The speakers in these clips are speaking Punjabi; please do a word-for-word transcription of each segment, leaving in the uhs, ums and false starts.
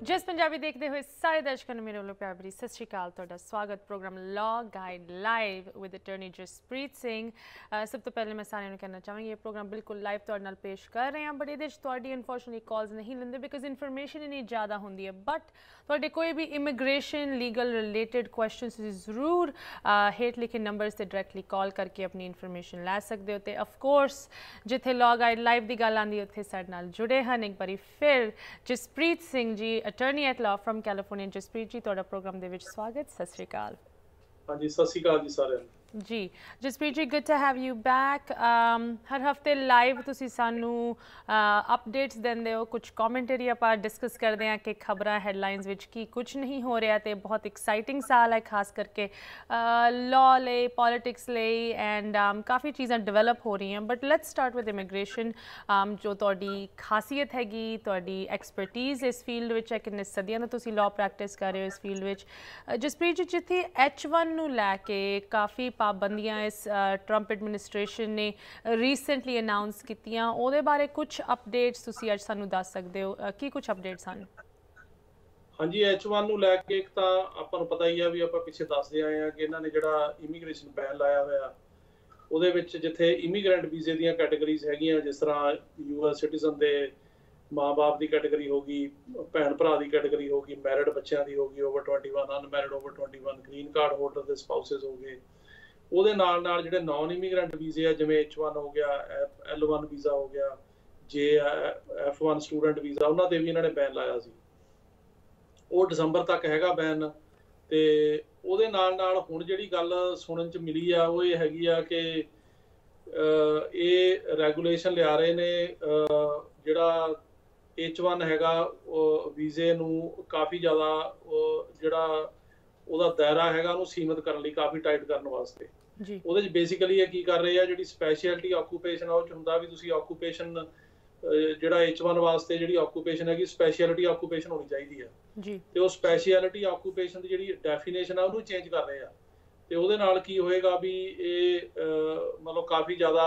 जिस पंजाबी देखते हुए सारे दर्शकों ने मेरे वालों प्यार भरी सत श्री अकाल तुहाडा स्वागत programme law guide live with attorney Jaspreet Singh. सब तो पहले मैं सारे कहना चाहूँगी ये प्रोग्राम बिल्कुल लाइव तुहाडे नाल पेश कर रहे हैं, बट ये तुहाडी अनफॉर्चुनेटली कॉल्स नहीं लेंदे बिकॉज इन्फॉर्मेशन इन्नी ज़्यादा होंदी है। बट तुहाडे कोई भी इमिग्रेशन लीगल रिलेटेड क्वेश्चन तुसीं जरूर हेठ लिखे नंबर्स से डायरैक्टली कॉल करके अपनी इन्फॉर्मेशन लै सकते हो। तो ऑफकोर्स जिथे लॉ गाइड लाइव की गल आती उत्थे साडे नाल जुड़े हैं एक बारी फिर Jaspreet Singh ji, attorney at law from California. Jaspreet ji तुहाडा प्रोग्राम दे विच स्वागत। सत श्री अकाल। हाँ जी, सत श्री अकाल जी सारे जी। Jaspreet ji, good to have you back. हर हफ्ते लाइव तुसी सानू अपडेट्स देंदे हो, कुछ कॉमेंटरी आप डिस्कस करते हैं कि खबरां हैडलाइंस विच की कुछ नहीं हो रहा। तो बहुत एक्साइटिंग साल है खास करके लॉ ले, पॉलिटिक्स ले एंड um, काफ़ी चीज़ें डिवेलप हो रही हैं। But let's start with immigration um, जो तुहाडी खासियत हैगी, तुहाडी एक्सपर्टीज़ इस फील्ड विच है, किन्ने सदियां तो तुसी लॉ प्रैक्टिस कर रहे हो इस फील्ड विच। जसप्रीत जी, जिथे एच वन नू लैके काफ़ी पाबंदियां इस ट्रंप एडमिनिस्ट्रेशन ने रीसेंटली अनाउंस कीतियां, ਉਹਦੇ बारे कुछ अपडेट्स ਤੁਸੀਂ ਅੱਜ ਸਾਨੂੰ ਦੱਸ ਸਕਦੇ ਹੋ? ਕੀ ਕੁਝ ਅਪਡੇਟਸ ਹਨ? ਹਾਂਜੀ, ਐਚ ਵਨ ਨੂੰ ਲੈ ਕੇ ਇੱਕ ਤਾਂ ਆਪਾਂ ਨੂੰ ਪਤਾ ਹੀ ਆ ਵੀ ਆਪਾਂ ਪਿੱਛੇ ਦੱਸਦੇ ਆਏ ਆ ਕਿ ਇਹਨਾਂ ਨੇ ਜਿਹੜਾ ਇਮੀਗ੍ਰੇਸ਼ਨ ਪੈਨ ਲਾਇਆ ਹੋਇਆ ਉਹਦੇ ਵਿੱਚ ਜਿੱਥੇ ਇਮੀਗ੍ਰੈਂਟ ਵੀਜ਼ੇ ਦੀਆਂ ਕੈਟਾਗਰੀਜ਼ ਹੈਗੀਆਂ, ਜਿਸ ਤਰ੍ਹਾਂ ਯੂਐਸ ਸਿਟੀਜ਼ਨ ਦੇ ਮਾਂ-ਬਾਪ ਦੀ ਕੈਟਾਗਰੀ ਹੋ ਗਈ, ਭੈਣ ਭਰਾ ਦੀ ਕੈਟਾਗਰੀ ਹੋ ਗਈ, ਮੈਰਿਡ ਬੱਚਿਆਂ ਦੀ ਹੋ ਗਈ ਓਵਰ ਇਕੱਤੀ, ਅਨਮੈਰਿਡ ਓਵਰ ਇਕੱਤੀ, ਗ੍ਰੀਨ ਕਾਰਡ ਹੋਲਡਰ ਦੇ ਸਪਾਊਸਸ ਹੋ ਗਏ। ਉਹਦੇ ਨਾਲ ਨਾਲ ਜਿਹੜੇ ਨਾਨ ਇਮੀਗ੍ਰੈਂਟ ਵੀਜ਼ੇ ਆ, ਜਿਵੇਂ ਐਚ ਵਨ ਹੋ ਗਿਆ, ਐਲ ਵਨ ਵੀਜ਼ਾ ਹੋ ਗਿਆ, ਜੇ ਐਫ ਵਨ ਸਟੂਡੈਂਟ ਵੀਜ਼ਾ, ਉਹਨਾਂ ਤੇ ਵੀ ਇਹਨਾਂ ਨੇ ਬੈਨ ਲਾਇਆ ਸੀ। ਉਹ ਦਸੰਬਰ ਤੱਕ ਹੈਗਾ ਬੈਨ। ਤੇ ਉਹਦੇ ਨਾਲ ਨਾਲ ਹੁਣ ਜਿਹੜੀ ਗੱਲ ਸੁਣਨ ਚ ਮਿਲੀ ਆ ਉਹ ਇਹ ਹੈਗੀ ਆ ਕਿ ਇਹ ਰੈਗੂਲੇਸ਼ਨ ਲਿਆ ਰਹੇ ਨੇ, ਜਿਹੜਾ ਐਚ ਵਨ ਹੈਗਾ ਵੀਜ਼ੇ ਨੂੰ ਕਾਫੀ ਜ਼ਿਆਦਾ ਜਿਹੜਾ ਉਹਦਾ ਦਾਇਰਾ ਹੈਗਾ ਉਹਨੂੰ ਸੀਮਿਤ ਕਰਨ ਲਈ, ਕਾਫੀ ਟਾਈਟ ਕਰਨ ਵਾਸਤੇ। ਉਹਦੇ 'ਚ ਬੇਸਿਕਲੀ ਇਹ ਕੀ ਕਰ ਰਹੇ ਆ, ਜਿਹੜੀ ਸਪੈਸ਼ਲਿਟੀ ਆਕੂਪੇਸ਼ਨ ਆ ਉਹ 'ਚ ਹੁੰਦਾ ਵੀ ਤੁਸੀਂ ਆਕੂਪੇਸ਼ਨ ਜਿਹੜਾ ਐਚ ਵਨ ਵਾਸਤੇ ਜਿਹੜੀ ਆਕੂਪੇਸ਼ਨ ਹੈਗੀ ਸਪੈਸ਼ਲਿਟੀ ਆਕੂਪੇਸ਼ਨ ਹੋਣੀ ਚਾਹੀਦੀ ਆ ਜੀ। ਤੇ ਉਹ ਸਪੈਸ਼ਲਿਟੀ ਆਕੂਪੇਸ਼ਨ ਦੀ ਜਿਹੜੀ ਡੈਫੀਨੇਸ਼ਨ ਆ ਉਹਨੂੰ ਚੇਂਜ ਕਰ ਰਹੇ ਆ। ਤੇ ਉਹਦੇ ਨਾਲ ਕੀ ਹੋਏਗਾ ਵੀ ਇਹ ਮਤਲਬ ਕਾਫੀ ਜ਼ਿਆਦਾ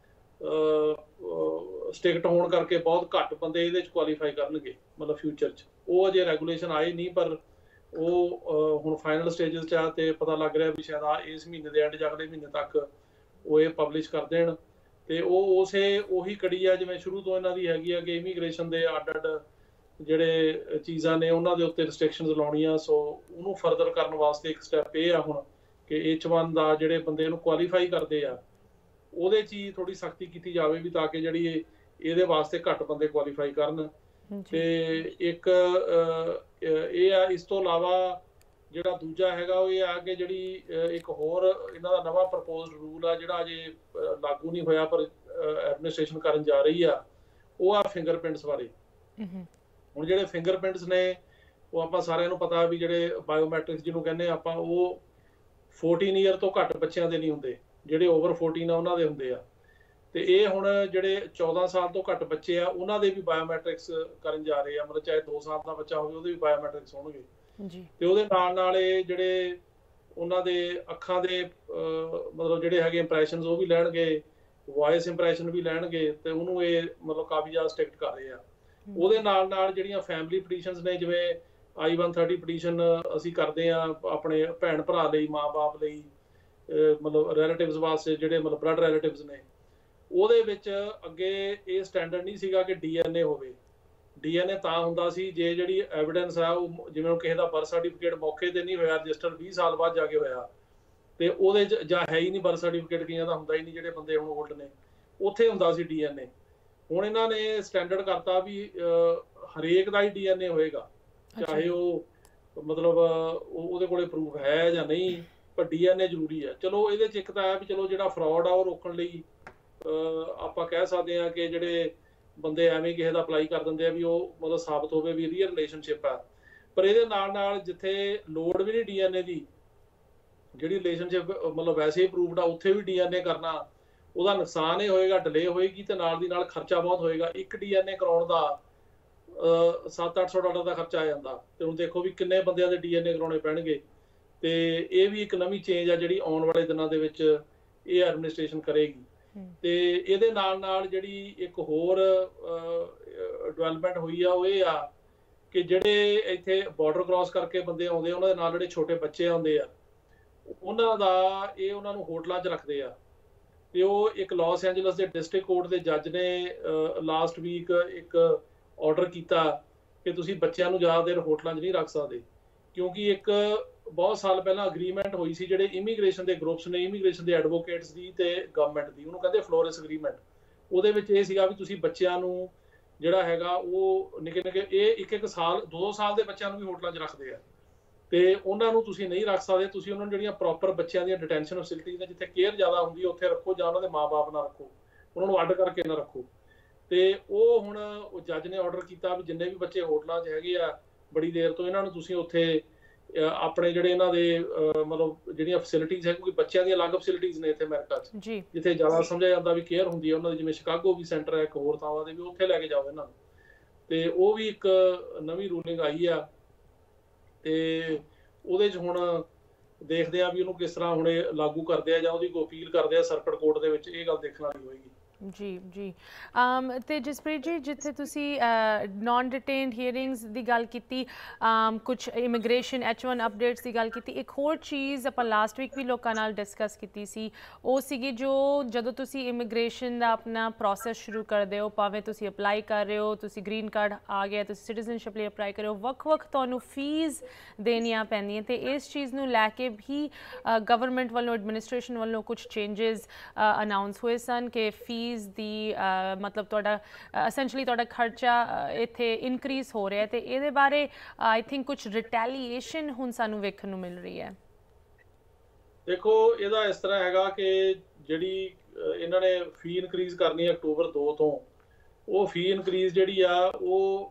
ਸਟ੍ਰਿਕਟ ਹੋਣ ਕਰਕੇ ਬਹੁਤ ਘੱਟ ਬੰਦੇ ਇਹਦੇ 'ਚ ਕੁਆਲੀਫਾਈ ਕਰਨਗੇ ਮਤਲਬ ਫਿਊਚਰ 'ਚ। ਉਹ ਅਜੇ ਰੈਗੂਲੇਸ਼ਨ ਆਏ ਨਹੀਂ, ਪਰ ਉਹ ਹੁਣ ਫਾਈਨਲ ਸਟੇਜਸ 'ਚ ਆ ਤੇ ਪਤਾ ਲੱਗ ਰਿਹਾ ਵੀ ਸ਼ਾਇਦ ਆ ਇਸ ਮਹੀਨੇ ਦੇ ਐਂਡ ਜਾਂ ਅਗਲੇ ਮਹੀਨੇ ਤੱਕ ਉਹ ਇਹ ਪਬਲਿਸ਼ ਕਰ ਦੇਣ। ਤੇ ਉਹ ਉਸੇ ਉਹੀ ਕੜੀ ਆ ਜਿਵੇਂ ਸ਼ੁਰੂ ਤੋਂ ਇਹਨਾਂ ਦੀ ਹੈਗੀ ਆ ਕਿ ਇਮੀਗ੍ਰੇਸ਼ਨ ਦੇ ਅੱਡ ਅੱਡ ਜਿਹੜੇ ਚੀਜ਼ਾਂ ਨੇ ਉਹਨਾਂ ਦੇ ਉੱਤੇ ਰਿਸਟ੍ਰਿਕਸ਼ਨਸ ਲਾਉਣੀਆਂ। ਸੋ ਉਹਨੂੰ ਫਰਦਰ ਕਰਨ ਵਾਸਤੇ ਇੱਕ ਸਟੈਪ ਇਹ ਆ ਹੁਣ ਕਿ ਐਚ ਵਨ ਦਾ ਜਿਹੜੇ ਬੰਦੇ ਇਹਨੂੰ ਕੁਆਲੀਫਾਈ ਕਰਦੇ ਆ ਉਹਦੇ 'ਚ ਹੀ ਥੋੜ੍ਹੀ ਸਖਤੀ ਕੀਤੀ ਜਾਵੇ ਵੀ ਤਾਂ ਕਿ ਜਿਹੜੀ ਇਹਦੇ ਵਾਸਤੇ ਘੱਟ ਬੰਦੇ ਕੁਆਲੀਫਾਈ ਕਰਨ। ਤੇ ਇੱਕ ਇਹ ਆ, ਇਸ ਤੋਂ ਇਲਾਵਾ ਜਿਹੜਾ ਦੂਜਾ ਹੈਗਾ ਉਹ ਇਹ ਆ ਕਿ ਜਿਹੜੀ ਇੱਕ ਹੋਰ ਇਹਨਾਂ ਦਾ ਨਵਾਂ ਪ੍ਰਪੋਜ਼ਡ ਰੂਲ ਆ ਜਿਹੜਾ ਅਜੇ ਲਾਗੂ ਨਹੀਂ ਹੋਇਆ ਪਰ ਐਡਮਿਨਿਸਟ੍ਰੇਸ਼ਨ ਕਰਨ ਜਾ ਰਹੀ ਆ, ਉਹ ਆ ਫਿੰਗਰਪ੍ਰਿੰਟਸ ਬਾਰੇ। ਹੁਣ ਜਿਹੜੇ ਫਿੰਗਰਪ੍ਰਿੰਟਸ ਨੇ ਉਹ ਆਪਾਂ ਸਾਰਿਆਂ ਨੂੰ ਪਤਾ ਵੀ ਜਿਹੜੇ ਬਾਇਓਮੈਟ੍ਰਿਕਸ ਜਿਹਨੂੰ ਕਹਿੰਦੇ ਆਪਾਂ, ਉਹ ਚੌਦਾਂ ਈਅਰ ਤੋਂ ਘੱਟ ਬੱਚਿਆਂ ਦੇ ਨਹੀਂ ਹੁੰਦੇ, ਜਿਹੜੇ ਓਵਰ ਚੌਦਾਂ ਆ ਉਹਨਾਂ ਦੇ ਹੁੰਦੇ ਆ। ਤੇ ਇਹ ਹੁਣ ਜਿਹੜੇ ਚੌਦਾਂ ਸਾਲ ਤੋਂ ਘੱਟ ਬੱਚੇ ਆ ਉਹਨਾਂ ਦੇ ਵੀ ਬਾਇਓਮੈਟ੍ਰਿਕਸ ਕਰਨ ਜਾ ਰਹੇ ਆ, ਮਤਲਬ ਚਾਹੇ ਦੋ ਸਾਲ ਦਾ ਬੱਚਾ ਹੋਵੇ ਉਹਦੇ ਵੀ ਬਾਇਓਮੈਟ੍ਰਿਕਸ ਹੋਣਗੇ ਜੀ। ਤੇ ਉਹਦੇ ਨਾਲ ਨਾਲ ਇਹ ਜਿਹੜੇ ਉਹਨਾਂ ਦੇ ਅੱਖਾਂ ਦੇ ਮਤਲਬ ਜਿਹੜੇ ਹੈਗੇ ਇੰਪ੍ਰੈਸ਼ਨਸ ਉਹ ਵੀ ਲੈਣਗੇ, ਵੌਇਸ ਇੰਪ੍ਰੈਸ਼ਨ ਵੀ ਲੈਣਗੇ, ਤੇ ਉਹਨੂੰ ਇਹ ਮਤਲਬ ਕਾਫੀ ਜ਼ਿਆਦਾ ਸਟ੍ਰਿਕਟ ਕਰ ਰਹੇ ਆ। ਉਹਦੇ ਨਾਲ ਨਾਲ ਜਿਹੜੀਆਂ ਫੈਮਿਲੀ ਪਟੀਸ਼ਨਸ ਨੇ, ਜਿਵੇਂ ਆਈ ਵਨ ਥਰਟੀ ਪਟੀਸ਼ਨ ਅਸੀਂ ਕਰਦੇ ਆ ਆਪਣੇ ਭੈਣ ਭਰਾ ਲਈ, ਮਾਂ ਬਾਪ ਲਈ, ਮਤਲਬ ਰਿਲੇਟਿਵਸ ਵਾਸਤੇ ਜਿਹੜੇ ਮਤਲਬ ਬਲੱਡ ਰਿਲੇਟਿਵਸ ਨੇ, ਉਹਦੇ ਵਿੱਚ ਅੱਗੇ ਇਹ ਸਟੈਂਡਰਡ ਨਹੀਂ ਸੀਗਾ ਕਿ ਡੀ ਐਨ ਏ ਹੋਵੇ। ਡੀ ਐਨ ਏ ਤਾਂ ਹੁੰਦਾ ਸੀ ਜੇ ਜਿਹੜੀ ਐਵੀਡੈਂਸ ਆ ਉਹ ਜਿਵੇਂ ਉਹ ਕਿਸੇ ਦਾ ਬਰਥ ਸਰਟੀਫਿਕੇਟ ਮੌਕੇ ਤੇ ਨਹੀਂ ਹੋਇਆ, ਰਜਿਸਟਰ ਵੀਹ ਸਾਲ ਬਾਅਦ ਜਾ ਕੇ ਹੋਇਆ, ਤੇ ਉਹਦੇ 'ਚ ਜਾਂ ਹੈ ਹੀ ਨਹੀਂ ਬਰਥ ਸਰਟੀਫਿਕੇਟ, ਕਈਆਂ ਦਾ ਹੁੰਦਾ ਹੀ ਨਹੀਂ ਜਿਹੜੇ ਬੰਦੇ ਹੁਣ ਓਲਡ ਨੇ, ਉੱਥੇ ਹੁੰਦਾ ਸੀ ਡੀ ਐਨ ਏ। ਹੁਣ ਇਹਨਾਂ ਨੇ ਸਟੈਂਡਰਡ ਕਰਤਾ ਵੀ ਹਰੇਕ ਦਾ ਹੀ ਡੀ ਐਨ ਏ ਹੋਏਗਾ, ਚਾਹੇ ਉਹ ਮਤਲਬ ਉਹਦੇ ਕੋਲੇ ਪ੍ਰੂਫ ਹੈ ਜਾਂ ਨਹੀਂ, ਪਰ ਡੀ ਐਨ ਏ ਜ਼ਰੂਰੀ ਹੈ। ਚਲੋ ਇਹਦੇ 'ਚ ਇੱਕ ਤਾਂ ਹੈ ਵੀ ਚਲੋ ਜਿਹੜਾ ਫਰਾਡ ਆ ਉਹ ਰੋਕਣ ਲਈ ਆਪਾਂ ਕਹਿ ਸਕਦੇ ਹਾਂ ਕਿ ਜਿਹੜੇ ਬੰਦੇ ਐਵੇਂ ਕਿਸੇ ਦਾ ਅਪਲਾਈ ਕਰ ਦਿੰਦੇ ਆ ਵੀ ਉਹ ਮਤਲਬ ਸਾਬਤ ਹੋਵੇ ਵੀ ਇਹਦੀ ਰਿਲੇਸ਼ਨਸ਼ਿਪ ਆ। ਪਰ ਇਹਦੇ ਨਾਲ ਨਾਲ ਜਿੱਥੇ ਲੋੜ ਵੀ ਨਹੀਂ ਡੀ ਐਨ ਏ ਦੀ, ਜਿਹੜੀ ਰਿਲੇਸ਼ਨਸ਼ਿਪ ਮਤਲਬ ਵੈਸੇ ਹੀ ਪ੍ਰੂਫਡ ਆ, ਉੱਥੇ ਵੀ ਡੀ ਐਨ ਏ ਕਰਨਾ ਉਹਦਾ ਨੁਕਸਾਨ ਇਹ ਹੋਏਗਾ, ਡਿਲੇ ਹੋਏਗੀ ਤੇ ਨਾਲ ਦੀ ਨਾਲ ਖਰਚਾ ਬਹੁਤ ਹੋਏਗਾ। ਇੱਕ ਡੀ ਐਨ ਏ ਕਰਾਉਣ ਦਾ ਸੱਤ ਅੱਠ ਸੌ ਡਾਲਰ ਦਾ ਖਰਚਾ ਆ ਜਾਂਦਾ। ਤੇ ਹੁਣ ਦੇਖੋ ਵੀ ਕਿੰਨੇ ਬੰਦਿਆਂ ਦੇ ਡੀ ਐਨ ਏ ਕਰਾਉਣੇ ਪੈਣਗੇ। ਤੇ ਇਹ ਵੀ ਇੱਕ ਨਵੀਂ ਚੇਂਜ ਆ ਜਿਹੜੀ ਆਉਣ ਵਾਲੇ ਦਿਨਾਂ ਦੇ ਵਿੱਚ ਇਹ ਐਡਮਿਨਿਸਟ੍ਰੇਸ਼ਨ ਕਰੇਗੀ। ਤੇ ਇਹਦੇ ਨਾਲ ਨਾਲ ਜਿਹੜੀ ਇੱਕ ਹੋਰ ਡਿਵੈਲਪਮੈਂਟ ਹੋਈ ਆ ਉਹ ਇਹ ਆ ਕਿ ਜਿਹੜੇ ਇੱਥੇ ਬਾਰਡਰ ਕ੍ਰਾਸ ਕਰਕੇ ਬੰਦੇ ਆਉਂਦੇ ਉਹਨਾਂ ਦੇ ਨਾਲ ਜਿਹੜੇ ਛੋਟੇ ਬੱਚੇ ਆਉਂਦੇ ਆ ਉਹਨਾਂ ਦਾ ਇਹ ਉਹਨਾਂ ਨੂੰ ਹੋਟਲਾਂ 'ਚ ਰੱਖਦੇ ਆ। ਤੇ ਉਹ ਇੱਕ ਲਾਸ ਐਂਜਲਸ ਦੇ ਡਿਸਟ੍ਰਿਕਟ ਕੋਰਟ ਦੇ ਜੱਜ ਨੇ ਲਾਸਟ ਵੀਕ ਇੱਕ ਆਰਡਰ ਕੀਤਾ ਕਿ ਤੁਸੀਂ ਬੱਚਿਆਂ ਨੂੰ ਜ਼ਿਆਦਾ ਦੇਰ ਹੋਟਲਾਂ 'ਚ ਨਹੀਂ ਰੱਖ ਸਕਦੇ, ਕਿਉਂਕਿ ਇੱਕ ਬਹੁਤ ਸਾਲ ਪਹਿਲਾਂ ਅਗਰੀਮੈਂਟ ਹੋਈ ਸੀ ਜਿਹੜੇ ਇਮੀਗ੍ਰੇਸ਼ਨ ਦੇ ਗਰੁੱਪਸ ਨੇ, ਇਮੀਗ੍ਰੇਸ਼ਨ ਦੇ ਐਡਵੋਕੇਟਸ ਦੀ ਤੇ ਗਵਰਨਮੈਂਟ ਦੀ, ਉਹਨੂੰ ਕਹਿੰਦੇ ਫਲੋਰੈਂਸ ਅਗਰੀਮੈਂਟ। ਉਹਦੇ ਵਿੱਚ ਇਹ ਸੀਗਾ ਵੀ ਤੁਸੀਂ ਬੱਚਿਆਂ ਨੂੰ ਜਿਹੜਾ ਹੈਗਾ ਉਹ ਨਿੱਕੇ ਨਿੱਕੇ ਇਹ ਇੱਕ ਇੱਕ ਸਾਲ ਦੋ ਸਾਲ ਦੇ ਬੱਚਿਆਂ ਨੂੰ ਵੀ ਹੋਟਲਾਂ 'ਚ ਰੱਖਦੇ ਆ ਤੇ ਉਹਨਾਂ ਨੂੰ ਤੁਸੀਂ ਨਹੀਂ ਰੱਖ ਸਕਦੇ। ਤੁਸੀਂ ਉਹਨਾਂ ਨੂੰ ਜਿਹੜੀਆਂ ਪ੍ਰੋਪਰ ਬੱਚਿਆਂ ਦੀਆਂ ਡਿਟੈਂਸ਼ਨ ਫੈਸਿਲਿਟੀਜ਼ ਨੇ ਜਿੱਥੇ ਕੇਅਰ ਜ਼ਿਆਦਾ ਹੁੰਦੀ ਹੈ ਉੱਥੇ ਰੱਖੋ, ਜਾਂ ਉਹਨਾਂ ਦੇ ਮਾਪੇ ਨਾਲ ਰੱਖੋ, ਉਹਨਾਂ ਨੂੰ ਅੱਡ ਕਰਕੇ ਨਾ ਰੱਖੋ। ਤੇ ਉਹ ਹੁਣ ਉਹ ਜੱਜ ਨੇ ਆਰਡਰ ਕੀਤਾ ਵੀ ਜਿੰਨੇ ਵੀ ਬੱਚੇ ਹੋਟਲਾਂ 'ਚ ਹੈਗੇ ਆ ਬੜੀ ਦੇਰ ਤੋਂ ਇਹਨਾਂ ਨੂੰ ਤੁਸੀਂ ਉੱਥੇ ਆਪਣੇ ਜਿਹੜੇ ਇਹਨਾਂ ਦੇ ਮਤਲਬ ਜਿਹੜੀਆਂ ਫੈਸਿਲਿਟੀਜ਼ ਹੈ, ਕਿਉਂਕਿ ਬੱਚਿਆਂ ਦੀਆਂ ਅਲੱਗ ਫੈਸਿਲਿਟੀਜ਼ ਨੇ ਇੱਥੇ ਅਮਰੀਕਾ 'ਚ ਜਿੱਥੇ ਜ਼ਿਆਦਾ ਸਮਝਿਆ ਜਾਂਦਾ ਵੀ ਕੇਅਰ ਹੁੰਦੀ ਹੈ ਉਹਨਾਂ ਦੀ, ਜਿਵੇਂ ਸ਼ਿਕਾਗੋ ਵੀ ਸੈਂਟਰ ਹੈ ਇੱਕ ਹੋਰ ਥਾਵਾਂ ਦੇ ਵੀ, ਉੱਥੇ ਲੈ ਕੇ ਜਾਓ ਇਹਨਾਂ ਨੂੰ। ਤੇ ਉਹ ਵੀ ਇੱਕ ਨਵੀਂ ਰੂਲਿੰਗ ਆਈ ਆ ਤੇ ਉਹਦੇ 'ਚ ਹੁਣ ਦੇਖਦੇ ਆ ਵੀ ਉਹਨੂੰ ਕਿਸ ਤਰ੍ਹਾਂ ਹੁਣ ਲਾਗੂ ਕਰਦੇ ਆ ਜਾਂ ਉਹਦੀ ਕੋਈ ਅਪੀਲ ਕਰਦੇ ਆ ਸਰਕਟ ਕੋਰਟ ਦੇ ਵਿੱਚ, ਇਹ ਗੱਲ ਦੇਖਣ ਵਾਲੀ ਹੋਏਗੀ। ਜੀ ਜੀ ਤੇ ਜਸਪ੍ਰੀਤ ਜੀ, ਜਿੱਥੇ ਤੁਸੀਂ ਨॉन ਡਿਟੇਨਡ ਹੀਅਰਿੰਗਸ ਦੀ ਗੱਲ ਕੀਤੀ, ਕੁਝ ਇਮੀਗ੍ਰੇਸ਼ਨ ਐਚ ਵਨ ਅਪਡੇਟਸ ਦੀ ਗੱਲ ਕੀਤੀ, ਇੱਕ ਹੋਰ ਚੀਜ਼ ਆਪਾਂ ਲਾਸਟ ਵੀਕ ਵੀ ਲੋਕਾਂ ਨਾਲ ਡਿਸਕਸ ਕੀਤੀ ਸੀ, ਉਹ ਸੀਗੀ ਜੋ ਜਦੋਂ ਤੁਸੀਂ ਇਮੀਗ੍ਰੇਸ਼ਨ ਦਾ ਆਪਣਾ ਪ੍ਰੋਸੈਸ ਸ਼ੁਰੂ ਕਰਦੇ ਹੋ, ਭਾਵੇਂ ਤੁਸੀਂ ਅਪਲਾਈ ਕਰ ਰਹੇ ਹੋ, ਤੁਸੀਂ ਗ੍ਰੀਨ ਕਾਰਡ ਆ ਗਿਆ, ਤੁਸੀਂ ਸਿਟੀਜ਼ਨਸ਼ਿਪ ਲਈ ਅਪਲਾਈ ਕਰ ਰਹੇ ਹੋ, ਵੱਖ ਵੱਖ ਤੁਹਾਨੂੰ ਫੀਸ ਦੇਣੀਆਂ ਪੈਂਦੀਆਂ ਤੇ ਇਸ ਚੀਜ਼ ਨੂੰ ਲੈ ਕੇ ਵੀ ਗਵਰਨਮੈਂਟ ਵੱਲੋਂ, ਐਡਮਿਨਿਸਟ੍ਰੇਸ਼ਨ ਵੱਲੋਂ ਕੁਝ ਚੇਂਜਸ ਅਨਾਊਂਸ ਹੋਏ ਸਨ ਕਿ ਫੀ ਦੀ ਮਤਲਬ ਤੁਹਾਡਾ ਐਸੈਂਸ਼ਲੀ ਤੁਹਾਡਾ ਖਰਚਾ ਇੱਥੇ ਇਨਕਰੀਜ਼ ਹੋ ਰਿਹਾ ਤੇ ਇਹਦੇ ਬਾਰੇ ਆਈ ਥਿੰਕ ਕੁਝ ਰਿਟੈਲੀਏਸ਼ਨ ਹੁਣ ਸਾਨੂੰ ਵੇਖਣ ਨੂੰ ਮਿਲ ਰਹੀ ਹੈ। ਦੇਖੋ ਇਹਦਾ ਇਸ ਤਰ੍ਹਾਂ ਹੈਗਾ ਕਿ ਜਿਹੜੀ ਇਹਨਾਂ ਨੇ ਫੀ ਇਨਕਰੀਜ਼ ਕਰਨੀ ਹੈ ਅਕਤੂਬਰ ਦੋ ਤੋਂ, ਉਹ ਫੀ ਇਨਕਰੀਜ਼ ਜਿਹੜੀ ਆ ਉਹ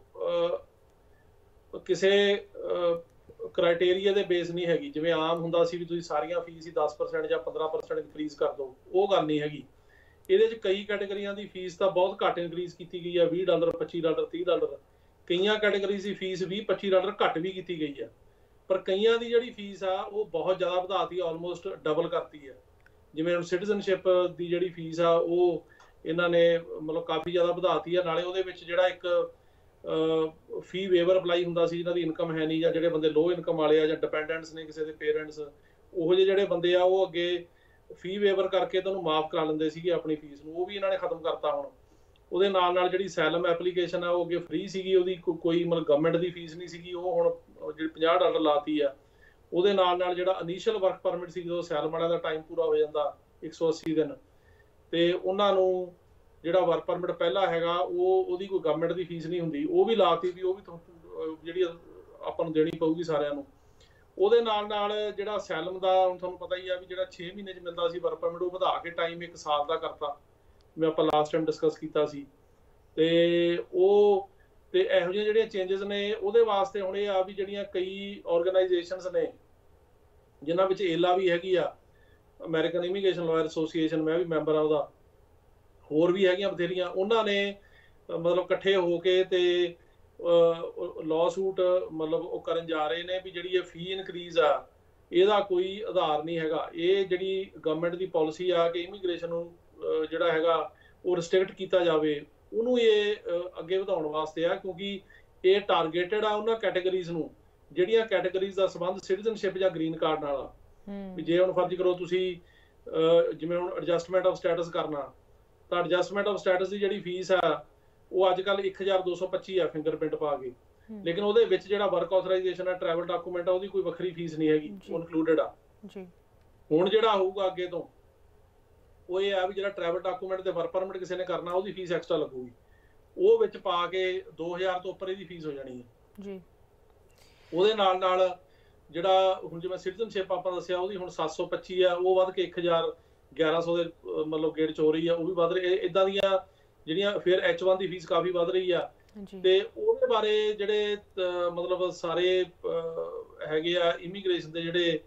ਕਿਸੇ ਕ੍ਰਾਈਟੇਰੀਆ ਦੇ ਬੇਸ ਨਹੀਂ ਹੈਗੀ, ਜਿਵੇਂ ਆਮ ਹੁੰਦਾ ਸੀ ਵੀ ਤੁਸੀਂ ਸਾਰੀਆਂ ਫੀਸ ਹੀ ਦਸ ਪਰਸੈਂਟ ਜਾਂ ਪੰਦਰਾਂ ਪਰਸੈਂਟ ਇਨਕਰੀਜ਼ ਕਰ ਦਿਓ, ਉਹ ਗੱਲ ਨਹੀਂ ਹੈਗੀ। ਇਹਦੇ 'ਚ ਕਈ ਕੈਟੇਗਰੀਆਂ ਦੀ ਫੀਸ ਤਾਂ ਬਹੁਤ ਘੱਟ ਇਨਕਰੀਜ਼ ਕੀਤੀ ਗਈ ਹੈ, ਵੀਹ ਡਾਲਰ, ਪੱਚੀ ਡਾਲਰ, ਤੀਹ ਡਾਲਰ। ਕਈਆਂ ਕੈਟੇਗਰੀਜ਼ ਦੀ ਫੀਸ ਵੀਹ ਪੱਚੀ ਡਾਲਰ ਘੱਟ ਵੀ ਕੀਤੀ ਗਈ ਹੈ, ਪਰ ਕਈਆਂ ਦੀ ਜਿਹੜੀ ਫੀਸ ਆ ਉਹ ਬਹੁਤ ਜ਼ਿਆਦਾ ਵਧਾਤੀ, ਆਲਮੋਸਟ ਡਬਲ ਕਰਤੀ ਹੈ। ਜਿਵੇਂ ਹੁਣ ਸਿਟੀਜ਼ਨਸ਼ਿਪ ਦੀ ਜਿਹੜੀ ਫੀਸ ਆ ਉਹ ਇਹਨਾਂ ਨੇ ਮਤਲਬ ਕਾਫੀ ਜ਼ਿਆਦਾ ਵਧਾਤੀ ਹੈ। ਨਾਲੇ ਉਹਦੇ ਵਿੱਚ ਜਿਹੜਾ ਇੱਕ ਫੀ ਵੇਵਰ ਅਪਲਾਈ ਹੁੰਦਾ ਸੀ ਜਿਹਨਾਂ ਦੀ ਇਨਕਮ ਹੈ ਨਹੀਂ, ਜਾਂ ਜਿਹੜੇ ਬੰਦੇ ਲੋ ਇਨਕਮ ਵਾਲੇ ਆ ਜਾਂ ਡਿਪੈਂਡੈਂਟਸ ਨੇ ਕਿਸੇ ਦੇ ਪੇਰੈਂਟਸ, ਉਹੋ ਜਿਹੇ ਜਿਹੜੇ ਬੰਦੇ ਆ ਉਹ ਅੱਗੇ ਫੀ ਵੇਵਰ ਕਰਕੇ ਤੁਹਾਨੂੰ ਮਾਫ ਕਰਾ ਲੈਂਦੇ ਸੀਗੇ ਆਪਣੀ ਫੀਸ ਨੂੰ, ਉਹ ਵੀ ਇਹਨਾਂ ਨੇ ਖਤਮ ਕਰਤਾ ਹੁਣ। ਉਹਦੇ ਨਾਲ ਨਾਲ ਜਿਹੜੀ ਸੈਲਮ ਐਪਲੀਕੇਸ਼ਨ ਆ ਉਹ ਅੱਗੇ ਫ੍ਰੀ ਸੀਗੀ, ਉਹਦੀ ਕੋਈ ਮਤਲਬ ਗਵਰਨਮੈਂਟ ਦੀ ਫੀਸ ਨਹੀਂ ਸੀਗੀ, ਉਹ ਹੁਣ ਜਿਹੜੀ ਪੰਜਾਹ ਡਾਲਰ ਲਾਤੀ ਆ। ਉਹਦੇ ਨਾਲ ਨਾਲ ਜਿਹੜਾ ਇਨੀਸ਼ੀਅਲ ਵਰਕ ਪਰਮਿਟ ਸੀ, ਜਦੋਂ ਸੈਲਮ ਵਾਲਿਆਂ ਦਾ ਟਾਈਮ ਪੂਰਾ ਹੋ ਜਾਂਦਾ ਇੱਕ ਸੌ ਅੱਸੀ ਦਿਨ, ਤੇ ਉਹਨਾਂ ਨੂੰ ਜਿਹੜਾ ਵਰਕ ਪਰਮਿਟ ਪਹਿਲਾਂ ਹੈਗਾ ਉਹ ਉਹਦੀ ਕੋਈ ਗਵਰਨਮੈਂਟ ਦੀ ਫੀਸ ਨਹੀਂ ਹੁੰਦੀ, ਉਹ ਵੀ ਲਾਤੀ ਵੀ ਉਹ ਵੀ ਜਿਹੜੀ ਆਪਾਂ ਨੂੰ ਦੇਣੀ ਪਊਗੀ ਸਾਰਿਆਂ ਨੂੰ। ਉਹਦੇ ਨਾਲ ਨਾਲ ਜਿਹੜਾ ਸੈਲਮ ਦਾ ਹੁਣ ਤੁਹਾਨੂੰ ਪਤਾ ਹੀ ਆ ਵੀ ਜਿਹੜਾ ਛੇ ਮਹੀਨੇ 'ਚ ਮਿਲਦਾ ਸੀ ਵਰਕ ਪਰਮਿਟ, ਉਹ ਵਧਾ ਕੇ ਟਾਈਮ ਇੱਕ ਸਾਲ ਦਾ ਕਰਤਾ, ਜਿਵੇਂ ਆਪਾਂ ਲਾਸਟ ਟਾਈਮ ਡਿਸਕਸ ਕੀਤਾ ਸੀ। ਤੇ ਉਹ ਤੇ ਇਹੋ ਜਿਹੀਆਂ ਜਿਹੜੀਆਂ ਚੇਂਜਸ ਨੇ ਉਹਦੇ ਵਾਸਤੇ ਹੁਣ ਇਹ ਆ ਵੀ ਜਿਹੜੀਆਂ ਕਈ ਆਰਗੇਨਾਈਜੇਸ਼ਨਸ ਨੇ ਜਿਨ੍ਹਾਂ ਵਿੱਚ ਏਲਾ ਵੀ ਹੈਗੀ ਆ, ਅਮਰੀਕਨ ਇਮੀਗ੍ਰੇਸ਼ਨ ਲਾਇਰ ਐਸੋਸੀਏਸ਼ਨ, ਮੈਂ ਵੀ ਮੈਂਬਰ ਆ ਉਹਦਾ, ਹੋਰ ਵੀ ਹੈਗੀਆਂ ਬਥੇਰੀਆਂ, ਉਹਨਾਂ ਨੇ ਮਤਲਬ ਇਕੱਠੇ ਹੋ ਕੇ ਤੇ ਲਾਅ ਸੂਟ ਮਤਲਬ ਉਹ ਕਰਨ ਜਾ ਰਹੇ ਨੇ ਵੀ ਜਿਹੜੀ ਇਹ ਫੀ ਇਨਕਰੀਜ਼ ਆ ਇਹਦਾ ਕੋਈ ਆਧਾਰ ਨਹੀਂ ਹੈਗਾ। ਇਹ ਜਿਹੜੀ ਗਵਰਨਮੈਂਟ ਦੀ ਪਾਲਿਸੀ ਆ ਕਿ ਇਮੀਗ੍ਰੇਸ਼ਨ ਨੂੰ ਜਿਹੜਾ ਹੈਗਾ ਉਹ ਰਿਸਟ੍ਰਿਕਟ ਕੀਤਾ ਜਾਵੇ, ਉਹਨੂੰ ਇਹ ਅੱਗੇ ਵਧਾਉਣ ਵਾਸਤੇ ਆ, ਕਿਉਂਕਿ ਇਹ ਟਾਰਗੇਟਡ ਆ ਉਹਨਾਂ ਕੈਟੇਗਰੀਜ਼ ਨੂੰ ਜਿਹੜੀਆਂ ਕੈਟੇਗਰੀਜ਼ ਦਾ ਸੰਬੰਧ ਸਿਟੀਜ਼ਨਸ਼ਿਪ ਜਾਂ ਗ੍ਰੀਨ ਕਾਰਡ ਨਾਲ ਆ। ਵੀ ਜੇ ਹੁਣ ਫਰਜ਼ ਕਰੋ ਤੁਸੀਂ ਜਿਵੇਂ ਹੁਣ ਐਡਜਸਟਮੈਂਟ ਆਫ ਸਟੇਟਸ ਕਰਨਾ, ਤਾਂ ਐਡਜਸਟਮੈਂਟ ਆਫ ਸਟੇਟਸ ਦੀ ਜਿਹੜੀ ਫੀਸ ਆ ਉਹ ਅੱਜ ਕੱਲ੍ਹ ਇੱਕ ਹਜ਼ਾਰ ਦੋ ਸੌ ਪੱਚੀ ਆ ਫਿੰਗਰਪ੍ਰਿੰਟ ਪਾ ਕੇ, ਲੇਕਿਨ ਉਹਦੇ ਵਿੱਚ ਜਿਹੜਾ ਵਰਕ ਆਥੋਰਾਈਜੇਸ਼ਨ ਆ, ਟਰੈਵਲ ਡਾਕੂਮੈਂਟ ਆ, ਉਹਦੀ ਕੋਈ ਵੱਖਰੀ ਫੀਸ ਨਹੀਂ ਹੈਗੀ, ਉਹ ਇਨਕਲੂਡਡ ਆ। ਹੁਣ ਜਿਹੜਾ ਹੋਊਗਾ ਅੱਗੇ ਤੋਂ ਉਹ ਇਹ ਆ ਵੀ ਜਿਹੜਾ ਟਰੈਵਲ ਡਾਕੂਮੈਂਟ ਤੇ ਵਰਕ ਪਰਮਿਟ ਕਿਸੇ ਨੇ ਕਰਨਾ ਉਹਦੀ ਫੀਸ ਐਕਸਟਰਾ ਲੱਗੂਗੀ, ਉਹ ਵਿੱਚ ਪਾ ਕੇ ਦੋ ਹਜ਼ਾਰ ਤੋਂ ਉੱਪਰ ਇਹਦੀ ਫੀਸ ਹੋ ਜਾਣੀ ਹੈ। ਉਹਦੇ ਨਾਲ ਨਾਲ ਜਿਹੜਾ ਹੁਣ ਜਿਵੇਂ ਸਿਟੀਜ਼ਨਸ਼ਿਪ ਆਪਾਂ ਦੱਸਿਆ ਉਹਦੀ ਹੁਣ ਸੱਤ ਸੌ ਪੱਚੀ ਆ, ਉਹ ਵੱਧ ਕੇ ਇੱਕ ਹਜ਼ਾਰ ਗਿਆਰਾਂ ਸੌ ਦੇ ਮਤਲਬ ਗੇੜ 'ਚ ਹੋ ਰਹੀ ਆ, ਉਹ ਵੀ ਵੱਧ ਰਹੀ। ਇੱਦਾਂ ਦੀਆਂ ਜਿਹੜੀਆਂ ਫਿਰ ਐਚ ਵਨ ਦੀ ਫੀਸ ਕਾਫੀ ਵੱਧ ਰਹੀ ਆ, ਤੇ ਉਹਦੇ ਬਾਰੇ ਜਿਹੜੇ ਮਤਲਬ ਸਾਰੇ ਹੈਗੇ ਆ ਇਮੀਗ੍ਰੇਸ਼ਨ ਦੇ ਜਿਹੜੇ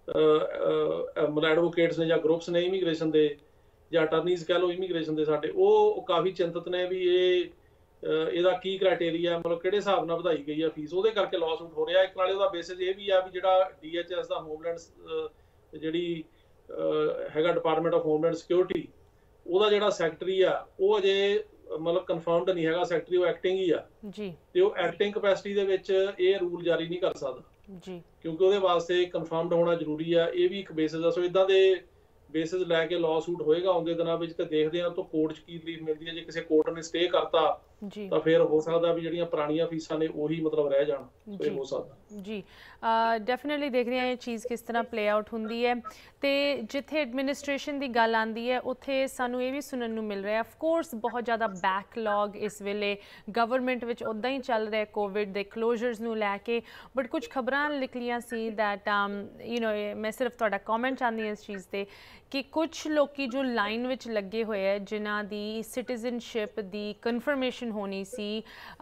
ਮਤਲਬ ਐਡਵੋਕੇਟਸ ਨੇ ਜਾਂ ਗਰੁੱਪਸ ਨੇ ਇਮੀਗ੍ਰੇਸ਼ਨ ਦੇ ਜਾਂ ਅਟਰਨੀਜ਼ ਕਹਿ ਲਓ ਇਮੀਗ੍ਰੇਸ਼ਨ ਦੇ ਸਾਡੇ, ਉਹ ਕਾਫੀ ਚਿੰਤਤ ਨੇ ਵੀ ਇਹ ਇਹਦਾ ਕੀ ਕ੍ਰਾਈਟੇਰੀਆ, ਮਤਲਬ ਕਿਹੜੇ ਹਿਸਾਬ ਨਾਲ ਵਧਾਈ ਗਈ ਆ ਫੀਸ, ਉਹਦੇ ਕਰਕੇ ਲਾਅ ਸੂਟ ਹੋ ਰਿਹਾ। ਇੱਕ ਨਾਲੇ ਉਹਦਾ ਬੇਸਿਸ ਇਹ ਵੀ ਆ ਵੀ ਜਿਹੜਾ ਡੀ ਐਚ ਐਸ ਦਾ ਹੋਮਲੈਂਡ ਜਿਹੜੀ ਹੈਗਾ ਡਿਪਾਰਟਮੈਂਟ ਆਫ ਹੋਮਲੈਂਡ ਸਿਕਿਉਰਿਟੀ, ਉਹਦਾ ਜਿਹੜਾ ਸੈਕਟਰੀ ਆ ਉਹ ਅਜੇ ਮਤਲਬ ਕਨਫਰਮਡ ਨਹੀਂ ਹੈਗਾ ਸੈਕਟਰੀ, ਉਹ ਐਕਟਿੰਗ ਹੀ ਆ ਜੀ, ਤੇ ਉਹ ਐਕਟਿੰਗ ਕਪੈਸਿਟੀ ਦੇ ਵਿੱਚ ਇਹ ਰੂਲ ਜਾਰੀ ਨਹੀਂ ਕਰ ਸਕਦਾ ਜੀ, ਕਿਉਂਕਿ ਉਹਦੇ ਵਾਸਤੇ ਕਨਫਰਮਡ ਹੋਣਾ ਜ਼ਰੂਰੀ ਆ। ਇਹ ਵੀ ਇੱਕ ਬੇਸਿਸ ਆ। ਸੋ ਇਦਾਂ ਦੇ ਬੇਸਿਸ ਲੈ ਕੇ ਲਾਅ ਸੂਟ ਹੋਏਗਾ ਆਉਂਦੇ ਦਿਨਾਂ ਵਿੱਚ, ਤੇ ਦੇਖਦੇ ਆ ਤੋਂ ਕੋਰਟ 'ਚ ਕੀ ਰਿਲੀਫ ਮਿਲਦੀ ਹੈ। ਜੇ ਕਿਸੇ ਕੋਰਟ ਨੇ ਸਟੇ ਕਰਤਾ ਜੀ, ਤਾਂ ਫਿਰ ਹੋ ਸਕਦਾ ਵੀ ਜਿਹੜੀਆਂ ਪੁਰਾਣੀਆਂ ਫੀਸਾਂ ਨੇ ਉਹੀ ਮਤਲਬ ਰਹਿ ਜਾਣ, ਇਹ ਹੋ ਸਕਦਾ ਜੀ। ਡੈਫੀਨਿਟਲੀ ਦੇਖਦੇ ਹਾਂ ਇਹ ਚੀਜ਼ ਕਿਸ ਤਰ੍ਹਾਂ ਪਲੇ ਆਊਟ ਹੁੰਦੀ ਹੈ। ਤੇ ਜਿੱਥੇ ਐਡਮਿਨਿਸਟ੍ਰੇਸ਼ਨ ਦੀ ਗੱਲ ਆਉਂਦੀ ਹੈ ਉੱਥੇ ਸਾਨੂੰ ਇਹ ਵੀ ਸੁਣਨ ਨੂੰ ਮਿਲ ਰਿਹਾ, ਆਫ ਕੋਰਸ ਬਹੁਤ ਜ਼ਿਆਦਾ ਬੈਕਲੌਗ ਇਸ ਵੇਲੇ ਗਵਰਨਮੈਂਟ ਵਿੱਚ ਉੱਦਾਂ ਹੀ ਚੱਲ ਰਿਹਾ ਕੋਵਿਡ ਦੇ ਕਲੋਜ਼ਰਸ ਨੂੰ ਲੈ ਕੇ, ਬਟ ਕੁਝ ਖਬਰਾਂ ਨਿਕਲੀਆਂ ਸੀ ਦੈਟ ਯੂ ਨੋ, ਮੈਂ ਸਿਰਫ ਤੁਹਾਡਾ ਕਮੈਂਟ ਚਾਹੁੰਦੀ ਹਾਂ ਇਸ ਚੀਜ਼ 'ਤੇ ਕਿ ਕੁਝ ਲੋਕੀ ਜੋ ਲਾਈਨ ਵਿੱਚ ਲੱਗੇ ਹੋਏ ਹੈ ਜਿਨ੍ਹਾਂ ਦੀ ਸਿਟੀਜ਼ਨਸ਼ਿਪ ਦੀ ਕਨਫਰਮੇਸ਼ਨ ਹੋਣੀ ਸੀ,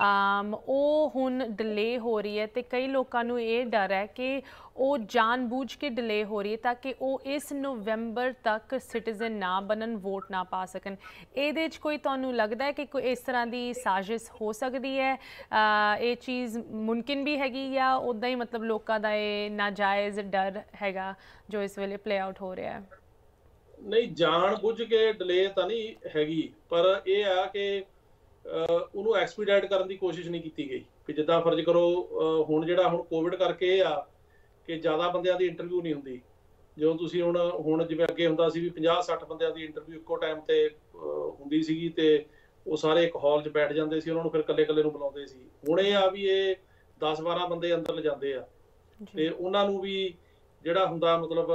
ਉਹ ਹੁਣ ਡਿਲੇ ਹੋ ਰਹੀ ਹੈ। ਤੇ ਕਈ ਲੋਕਾਂ ਨੂੰ ਇਹ ਡਰ ਹੈ ਕਿ ਉਹ ਜਾਣਬੁੱਝ ਕੇ ਡਿਲੇ ਹੋ ਰਹੀ ਹੈ ਤਾਂ ਕਿ ਉਹ ਇਸ ਨਵੰਬਰ ਤੱਕ ਸਿਟੀਜ਼ਨ ਨਾ ਬਣਨ, ਵੋਟ ਨਾ ਪਾ ਸਕਣ। ਇਹਦੇ 'ਚ ਕੋਈ ਤੁਹਾਨੂੰ ਲੱਗਦਾ ਹੈ ਕਿ ਕੋਈ ਇਸ ਤਰ੍ਹਾਂ ਦੀ ਸਾਜ਼ਿਸ਼ ਹੋ ਸਕਦੀ ਹੈ? ਇਹ ਚੀਜ਼ ਮੁਮਕਿਨ ਵੀ ਹੈਗੀ ਜਾਂ ਉੱਦਾਂ ਹੀ ਮਤਲਬ ਲੋਕਾਂ ਦਾ ਇਹ ਨਾਜਾਇਜ਼ ਡਰ ਹੈਗਾ ਜੋ ਇਸ ਵੇਲੇ ਪਲੇ ਆਊਟ ਹੋ ਰਿਹਾ ਹੈ? ਨਹੀਂ, ਜਾਣ ਬੁੱਝ ਕੇ ਡਿਲੇ ਤਾਂ ਨਹੀਂ ਹੈਗੀ, ਪਰ ਇਹ ਆ ਕਿ ਉਹਨੂੰ ਐਕਸਪੀਡਾਈਟ ਕਰਨ ਦੀ ਕੋਸ਼ਿਸ਼ ਨਹੀਂ ਕੀਤੀ ਗਈ। ਕਿ ਜਿੱਦਾਂ ਫਰਜ਼ ਕਰੋ ਹੁਣ ਜਿਹੜਾ ਹੁਣ ਕੋਵਿਡ ਕਰਕੇ ਇਹ ਆ ਕਿ ਜ਼ਿਆਦਾ ਬੰਦਿਆਂ ਦੀ ਇੰਟਰਵਿਊ ਨਹੀਂ ਹੁੰਦੀ। ਜਦੋਂ ਤੁਸੀਂ ਹੁਣ ਹੁਣ ਜਿਵੇਂ ਅੱਗੇ ਹੁੰਦਾ ਸੀ ਵੀ ਪੰਜਾਹ ਸੱਠ ਬੰਦਿਆਂ ਦੀ ਇੰਟਰਵਿਊ ਇੱਕੋ ਟਾਈਮ ਤੇ ਹੁੰਦੀ ਸੀਗੀ ਤੇ ਉਹ ਸਾਰੇ ਇੱਕ ਹਾਲ 'ਚ ਬੈਠ ਜਾਂਦੇ ਸੀ, ਉਹਨਾਂ ਨੂੰ ਫਿਰ ਇਕੱਲੇ ਇਕੱਲੇ ਨੂੰ ਬੁਲਾਉਂਦੇ ਸੀ। ਹੁਣ ਇਹ ਆ ਵੀ ਇਹ ਦਸ ਬਾਰਾਂ ਬੰਦੇ ਅੰਦਰ ਲਿਜਾਂਦੇ ਆ ਤੇ ਉਹਨਾਂ ਨੂੰ ਵੀ ਜਿਹੜਾ ਹੁੰਦਾ ਮਤਲਬ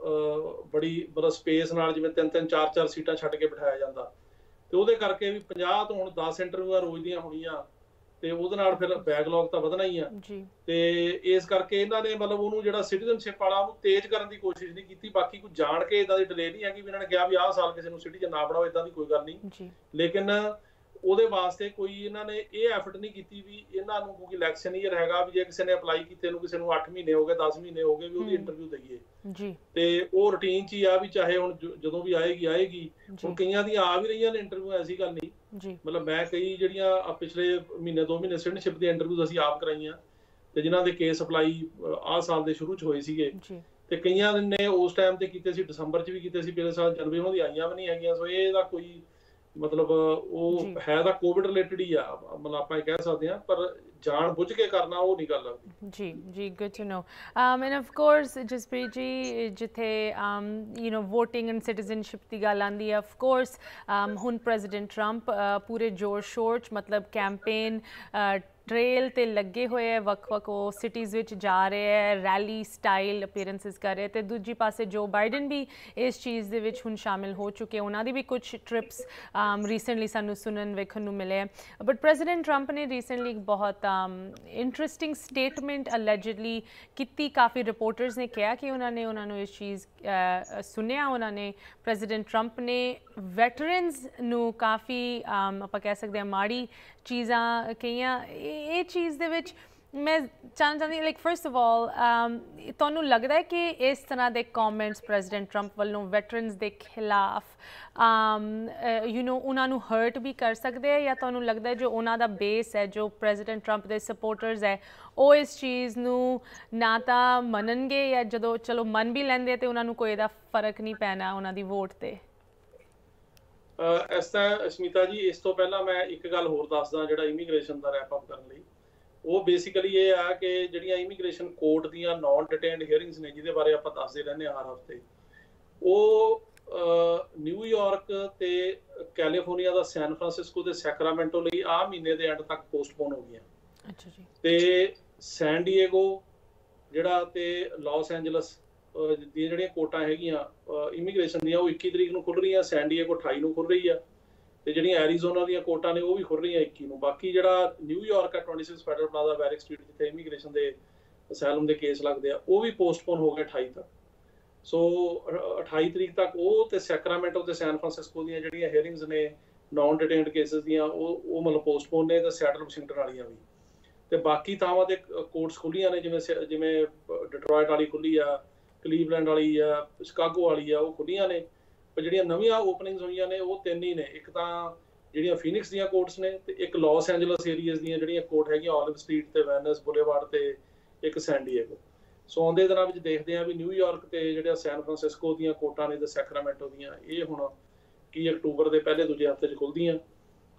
ਬੜੀ ਮਤਲਬ ਸਪੇਸ ਨਾਲ ਜਿਵੇਂ ਤਿੰਨ ਤਿੰਨ ਚਾਰ ਚਾਰ ਸੀਟਾਂ ਛੱਡ ਕੇ ਬਿਠਾਇਆ ਜਾਂਦਾ, ਤੇ ਉਹਦੇ ਕਰਕੇ ਵੀ ਪੰਜਾਹ ਤੋਂ ਹੁਣ ਦਸ ਇੰਟਰਵਿਊਆਂ ਰੋਜ਼ ਦੀਆਂ ਹੋਣੀਆਂ ਤੇ ਉਹਦੇ ਨਾਲ ਫਿਰ ਬੈਕਲੌਗ ਤਾਂ ਵਧਣਾ ਹੀ ਆ। ਤੇ ਇਸ ਕਰਕੇ ਇਹਨਾਂ ਨੇ ਮਤਲਬ ਉਹਨੂੰ ਜਿਹੜਾ ਸਿਟੀਜ਼ਨਸ਼ਿਪ ਵਾਲਾ ਉਹਨੂੰ ਤੇਜ਼ ਕਰਨ ਦੀ ਕੋਸ਼ਿਸ਼ ਨਹੀਂ ਕੀਤੀ। ਬਾਕੀ ਕੋਈ ਜਾਣ ਕੇ ਇਦਾਂ ਦੀ ਡਿਲੇ ਨਹੀਂ ਹੈਗੀ ਵੀ ਇਹਨਾਂ ਨੇ ਕਿਹਾ ਵੀ ਆਹ ਸਾਲ ਕਿਸੇ ਨੂੰ ਸਿਟੀਜ਼ਨ ਨਾ ਬਣਾਓ, ਇਦਾਂ ਦੀ ਕੋਈ ਗੱਲ ਨਹੀਂ। ਲੇਕਿਨ ਉਹਦੇ ਵਾਸਤੇ ਕੋਈ ਇਹਨਾਂ ਨੇ ਇਹ ਐਫਰਟ ਨਹੀਂ ਕੀਤੀ ਵੀ ਇਹਨਾਂ ਨੂੰ ਕਿਉਂਕਿ ਇਲੈਕਸ਼ਨ ਈਅਰ ਹੈਗਾ ਵੀ ਜੇ ਕਿਸੇ ਨੇ ਅਪਲਾਈ ਕੀਤੇ ਨੂੰ ਕਿਸੇ ਨੂੰ ਅੱਠ ਮਹੀਨੇ ਹੋ ਗਏ ਦਸ ਮਹੀਨੇ ਹੋ ਗਏ ਵੀ ਉਹਦੀ ਇੰਟਰਵਿਊ ਦਈਏ ਜੀ। ਤੇ ਉਹ ਰੂਟੀਨ 'ਚ ਹੀ ਆ ਵੀ ਚਾਹੇ ਹੁਣ ਜਦੋਂ ਵੀ ਆਏਗੀ ਆਏਗੀ। ਹੁਣ ਕਈਆਂ ਦੀਆਂ ਆ ਵੀ ਰਹੀਆਂ ਨੇ ਇੰਟਰਵਿਊ, ਐਸੀ ਗੱਲ ਨਹੀਂ ਜੀ। ਮਤਲਬ ਮੈਂ ਕਈ ਜਿਹੜੀਆਂ ਪਿਛਲੇ ਮਹੀਨੇ ਦੋ ਮਹੀਨੇ ਸਿਟੀਜ਼ਨਸ਼ਿਪ ਦੀਆਂ ਇੰਟਰਵਿਊ ਅਸੀਂ ਆਪ ਕਰਾਈਆਂ ਤੇ ਜਿਨ੍ਹਾਂ ਦੇ ਕੇਸ ਅਪਲਾਈ ਆਹ ਸਾਲ ਦੇ ਸ਼ੁਰੂ 'ਚ ਹੋਏ ਸੀਗੇ ਤੇ ਕਈਆਂ ਨੇ ਉਸ ਟਾਈਮ ਤੇ ਕੀਤੇ ਸੀ, ਦਸੰਬਰ 'ਚ ਵੀ ਕੀਤੇ ਸੀ, ਪਿਛਲੇ ਸਾਲ ਜਨਵਰੀ ਉਹਨਾਂ ਦੀ ਆਈਆਂ ਵੀ ਨਹੀਂ ਹੈਗੀਆਂ। ਸੋ ਇਹਦਾ ਕੋਈ ਮਤਲਬ ਉਹ ਹੈ ਤਾਂ ਕੋਵਿਡ ਰਿਲੇਟਡ ਹੀ ਆ, ਮਤਲਬ ਆਪਾਂ ਇਹ ਕਹਿ ਸਕਦੇ ਹਾਂ, ਪਰ ਜਾਣ ਬੁੱਝ ਕੇ ਕਰਨਾ ਉਹ ਨਹੀਂ ਗੱਲ ਲੱਗਦੀ। ਜੀ ਜੀ, good to know. And of course Jaspreet ji, ਜਿੱਥੇ you know voting and citizenship ਦੀ ਗੱਲ ਆਉਂਦੀ ਹੈ, ਆਫ ਕੋਰਸ ਹੁਣ ਪ੍ਰੈਜ਼ੀਡੈਂਟ ਟਰੰਪ ਪੂਰੇ ਜ਼ੋਰ ਸ਼ੋਰ 'ਚ ਮਤਲਬ ਕੈਂਪੇਨ ट्रेल ते लगे हुए है, वक् वक् वो सिटीज़ विच जा रहे हैं, रैली स्टाइल अपीयरेंसिस कर रहे हैं। तो दूजी पासे जो बाइडन भी इस चीज़ दे विच हुण शामिल हो चुके हैं, उन्होंने भी कुछ ट्रिप्स रीसेंटली सानू सुनन वेखन नू मिले हैं। बट प्रेजिडेंट ट्रंप ने रीसेंटली एक बहुत इंटरेस्टिंग स्टेटमेंट अलेजिडली की, काफ़ी रिपोर्टर्स ने कहा कि उन्होंने उन्होंने इस चीज़ सुनिया, उन्होंने प्रेजिडेंट ट्रंप ने वैटरन्स नू काफ़ी आप कह सकते हैं माड़ी चीज़ां कहियां। ये चीज़ दे विच मैं चाहना चाहती लाइक फर्स्ट ऑफ ऑल तुहानू लगता है कि इस तरह के कॉमेंट्स प्रेजिडेंट ट्रंप वालों वैटरन्स के खिलाफ यू नो उन्होंने हर्ट भी कर सकते हैं, या तुहानू लगता है जो उन्होंने बेस है, जो प्रेजिडेंट ट्रंप के सपोर्टर्स है, वो इस चीज़ नू ना तो मननगे या जो चलो मन भी लेंदे तो उन्होंने कोई दा फर्क नहीं पैना उन्होंने वोट ते? इस तरह स्मिता जी, इस तो पहला मैं एक गल होर दसदा जिहड़ा इमीग्रेशन का रैप अप करने लई, वो बेसिकली ये आ कि जिहड़ियां इमीग्रेशन कोर्ट दीयां नॉन डिटेन्ड हियरिंग्स ने जिहदे बारे आपां दसदे रहंदे हर हफ्ते, वो न्यूयॉर्क ते कैलीफोर्निया दा सैन फ्रांसिस्को ते सैक्रामेंटो लई आ महीने दे एंड तक पोस्टपोन हो गईयां। अच्छा जी। ते सैन डिएगो जिहड़ा ते लॉस एंजलस ਦੀਆਂ ਜਿਹੜੀਆਂ ਕੋਟਾਂ ਹੈਗੀਆਂ ਇਮੀਗ੍ਰੇਸ਼ਨ ਦੀਆਂ ਉਹ ਇੱਕੀ ਤਰੀਕ ਨੂੰ ਖੁੱਲ ਰਹੀਆਂ, ਸੈਨ ਡਿਏਗੋ ਅਠਾਈ ਨੂੰ ਖੁੱਲ ਰਹੀ ਆ, ਤੇ ਜਿਹੜੀਆਂ ਐਰੀਜ਼ੋਨਾ ਦੀਆਂ ਕੋਟਾਂ ਨੇ ਉਹ ਵੀ ਖੁੱਲ ਰਹੀਆਂ ਇੱਕੀ ਨੂੰ। ਬਾਕੀ ਜਿਹੜਾ ਨਿਊਯਾਰਕ ਆ ਛੱਬੀ ਫੈਡਰਲ ਪਲਾਜ਼ਾ ਵੈਰਿਕ ਸਟਰੀਟ ਜਿੱਥੇ ਇਮੀਗ੍ਰੇਸ਼ਨ ਦੇ ਅਸਾਈਲਮ ਦੇ ਕੇਸ ਲੱਗਦੇ ਆ, ਉਹ ਵੀ ਪੋਸਟਪੋਨ ਹੋ ਗਏ ਅਠਾਈ ਤੱਕ। ਸੋ ਅਠਾਈ ਤਰੀਕ ਤੱਕ ਉਹ ਤੇ ਸੈਕਰਾਮੈਂਟੋ ਤੇ ਸੈਨ ਫਰਾਂਸਿਸਕੋ ਦੀਆਂ ਜਿਹੜੀਆਂ ਹੀਅਰਿੰਗਸ ਨੇ ਨੌਨ ਡਿਟੇਨਡ ਕੇਸਿਸ ਦੀਆਂ ਉਹ ਉਹ ਮਤਲਬ ਪੋਸਟਪੋਨ ਨੇ, ਤੇ ਸੈਟਲ ਵਾਸ਼ਿੰਗਟਨ ਵਾਲੀਆਂ ਵੀ, ਤੇ ਬਾਕੀ ਥਾਵਾਂ ਤੇ ਕੋਰਟਸ ਖੁੱਲੀਆਂ ਨੇ, ਜਿਵੇਂ ਜਿਵੇਂ ਡਿਟਰੋਇਟ ਵਾਲੀ ਖੁੱਲੀ ਆ, ਕਲੀਵਲੈਂਡ ਵਾਲੀ ਆ, ਸ਼ਿਕਾਗੋ ਵਾਲੀ ਆ, ਉਹ ਖੁੱਲੀਆਂ ਨੇ। ਪਰ ਜਿਹੜੀਆਂ ਨਵੀਆਂ ਓਪਨਿੰਗਸ ਹੋਈਆਂ ਨੇ ਉਹ ਤਿੰਨ ਹੀ ਨੇ, ਇੱਕ ਤਾਂ ਜਿਹੜੀਆਂ ਫੀਨਿਕਸ ਦੀਆਂ ਕੋਰਟਸ ਨੇ, ਤੇ ਇੱਕ ਲਾਸ ਐਂਜਲਸ ਏਰੀਆਜ਼ ਦੀਆਂ ਜਿਹੜੀਆਂ ਕੋਰਟ ਹੈਗੀਆਂ ਆਲਿਵ ਸਟਰੀਟ ਤੇ ਵੈਨਸ ਬੁਲੇਵਾਰਡ ਤੇ ਇੱਕ ਸੈਨ ਡਿਏਗੋ। ਸੋ ਆਉਂਦੇ ਦਿਨਾਂ ਵਿੱਚ ਦੇਖਦੇ ਹਾਂ ਵੀ ਨਿਊਯਾਰਕ ਤੇ ਜਿਹੜਾ ਸੈਨ ਫਰਾਂਸਿਸਕੋ ਦੀਆਂ ਕੋਰਟਾਂ ਨੇ ਤੇ ਸੈਕਰਾਮੈਂਟੋ ਦੀਆਂ ਇਹ ਹੁਣ ਕੀ ਅਕਤੂਬਰ ਦੇ ਪਹਿਲੇ ਦੂਜੇ ਹਫ਼ਤੇ 'ਚ ਖੁੱਲਦੀਆਂ।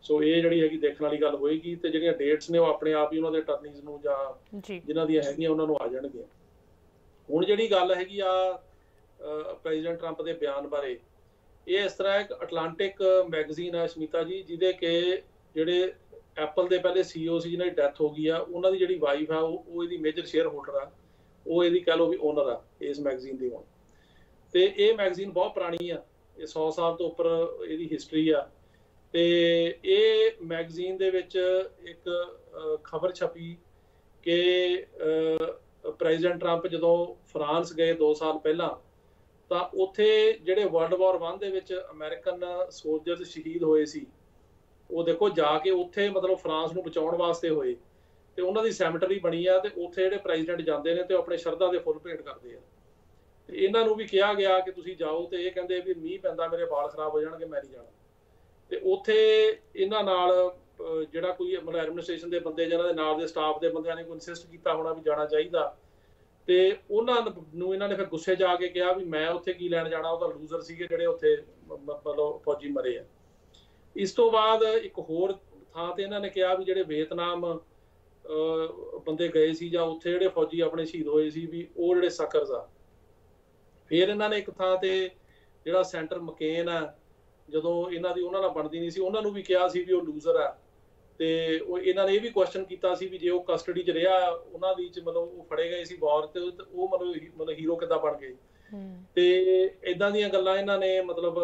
ਸੋ ਇਹ ਜਿਹੜੀ ਹੈਗੀ ਦੇਖਣ ਵਾਲੀ ਗੱਲ ਹੋਏਗੀ ਤੇ ਜਿਹੜੀਆਂ ਡੇਟਸ ਨੇ ਉਹ ਆਪਣੇ ਆਪ ਹੀ ਉਹਨਾਂ ਦੇ ਅਟਰਨੀਜ਼ ਨੂੰ ਜਾਂ ਜਿਨ੍ਹਾਂ ਦੀਆਂ ਹੈਗੀਆਂ ਉਹਨਾਂ ਨੂੰ ਆ ਜਾਣਗੀਆਂ। ਹੁਣ ਜਿਹੜੀ ਗੱਲ ਹੈਗੀ ਆ ਪ੍ਰੈਜ਼ੀਡੈਂਟ ਟਰੰਪ ਦੇ ਬਿਆਨ ਬਾਰੇ, ਇਹ ਇਸ ਤਰ੍ਹਾਂ ਇੱਕ ਅਟਲਾਂਟਿਕ ਮੈਗਜ਼ੀਨ ਆ ਸ਼ਮੀਤਾ ਜੀ, ਜਿਹਦੇ ਕਿ ਜਿਹੜੇ ਐਪਲ ਦੇ ਪਹਿਲੇ ਸੀਈਓ ਸੀ ਜਿਹਨਾਂ ਦੀ ਡੈਥ ਹੋ ਗਈ ਆ, ਉਹਨਾਂ ਦੀ ਜਿਹੜੀ ਵਾਈਫ ਆ ਉਹ ਉਹ ਇਹਦੀ ਮੇਜਰ ਸ਼ੇਅਰ ਹੋਲਡਰ ਆ, ਉਹ ਇਹਦੀ ਕਹਿ ਲਓ ਵੀ ਓਨਰ ਆ ਇਸ ਮੈਗਜ਼ੀਨ ਦੀ। ਹੁਣ ਤੇ ਇਹ ਮੈਗਜ਼ੀਨ ਬਹੁਤ ਪੁਰਾਣੀ ਆ, ਇਹ ਸੌ ਸਾਲ ਤੋਂ ਉੱਪਰ ਇਹਦੀ ਹਿਸਟਰੀ ਆ। ਤੇ ਇਹ ਮੈਗਜ਼ੀਨ ਦੇ ਵਿੱਚ ਇੱਕ ਖਬਰ ਛਪੀ ਕਿ ਪ੍ਰੈਜ਼ੀਡੈਂਟ ਟਰੰਪ ਜਦੋਂ ਫਰਾਂਸ ਗਏ ਦੋ ਸਾਲ ਪਹਿਲਾਂ, ਤਾਂ ਉੱਥੇ ਜਿਹੜੇ ਵਰਲਡ ਵਾਰ ਵਨ ਦੇ ਵਿੱਚ ਅਮਰੀਕਨ ਸੋਲਜਰਸ ਸ਼ਹੀਦ ਹੋਏ ਸੀ, ਉਹ ਦੇਖੋ ਜਾ ਕੇ ਉੱਥੇ ਮਤਲਬ ਫਰਾਂਸ ਨੂੰ ਬਚਾਉਣ ਵਾਸਤੇ ਹੋਏ, ਤੇ ਉਹਨਾਂ ਦੀ ਸੈਮਟਰੀ ਬਣੀ ਆ, ਤੇ ਉੱਥੇ ਜਿਹੜੇ ਪ੍ਰੈਜ਼ੀਡੈਂਟ ਜਾਂਦੇ ਨੇ ਤੇ ਆਪਣੇ ਸ਼ਰਧਾ ਦੇ ਫੁੱਲ ਭੇਟ ਕਰਦੇ ਆ। ਤੇ ਇਹਨਾਂ ਨੂੰ ਵੀ ਕਿਹਾ ਗਿਆ ਕਿ ਤੁਸੀਂ ਜਾਓ, ਤੇ ਇਹ ਕਹਿੰਦੇ ਵੀ ਮੀਂਹ ਪੈਂਦਾ ਮੇਰੇ ਵਾਲ ਖਰਾਬ ਹੋ ਜਾਣਗੇ, ਮੈਂ ਨਹੀਂ ਜਾਣਾ। ਤੇ ਉੱਥੇ ਇਹਨਾਂ ਨਾਲ ਜਿਹੜਾ ਕੋਈ ਮਤਲਬ ਐਡਮਿਨਿਸਟ੍ਰੇਸ਼ਨ ਦੇ ਬੰਦੇ ਜਾਂ ਇਹਨਾਂ ਦੇ ਨਾਲ ਦੇ ਸਟਾਫ ਦੇ ਬੰਦਿਆਂ ਨੇ ਕੋਈ ਇਨਸਿਸਟ ਕੀਤਾ ਹੋਣਾ ਵੀ ਜਾਣਾ ਚਾਹੀਦਾ, ਤੇ ਉਹਨਾਂ ਨੂੰ ਇਹਨਾਂ ਨੇ ਫਿਰ ਗੁੱਸੇ 'ਚ ਆ ਕੇ ਕਿਹਾ ਵੀ ਮੈਂ ਉੱਥੇ ਕੀ ਲੈਣ ਜਾਣਾ, ਉਹ ਤਾਂ ਲੂਜ਼ਰ ਸੀਗੇ ਜਿਹੜੇ ਉੱਥੇ ਮਤਲਬ ਫੌਜੀ ਮਰੇ ਆ। ਇਸ ਤੋਂ ਬਾਅਦ ਇੱਕ ਹੋਰ ਥਾਂ ਤੇ ਇਹਨਾਂ ਨੇ ਕਿਹਾ ਵੀ ਜਿਹੜੇ ਵੀਅਤਨਾਮ ਬੰਦੇ ਗਏ ਸੀ ਜਾਂ ਉੱਥੇ ਜਿਹੜੇ ਫੌਜੀ ਆਪਣੇ ਸ਼ਹੀਦ ਹੋਏ ਸੀ ਵੀ ਉਹ ਜਿਹੜੇ ਸਕਰਜ਼ ਆ। ਫਿਰ ਇਹਨਾਂ ਨੇ ਇੱਕ ਥਾਂ ਤੇ ਜਿਹੜਾ ਸੈਂਟਰ ਮਕੇਨ ਆ, ਜਦੋਂ ਇਹਨਾਂ ਦੀ ਉਹਨਾਂ ਨਾਲ ਬਣਦੀ ਨਹੀਂ ਸੀ, ਉਹਨਾਂ ਨੂੰ ਵੀ ਕਿਹਾ ਸੀ ਵੀ ਉਹ ਲੂਜ਼ਰ ਆ। ਤੇ ਉਹ ਇਹਨਾਂ ਨੇ ਇਹ ਵੀ ਕੁਐਸਚਨ ਕੀਤਾ ਸੀ ਵੀ ਜੇ ਉਹ ਕਸਟਡੀ 'ਚ ਰਿਹਾ ਉਹਨਾਂ ਦੀ 'ਚ ਮਤਲਬ ਉਹ ਫੜੇ ਗਏ ਸੀ ਵਾਰ ਤੇ ਉਹ ਮਤਲਬ ਮਤਲਬ ਹੀਰੋ ਕਿੱਦਾਂ ਬਣ ਗਏ। ਤੇ ਇਦਾਂ ਦੀਆਂ ਗੱਲਾਂ ਇਹਨਾਂ ਨੇ ਮਤਲਬ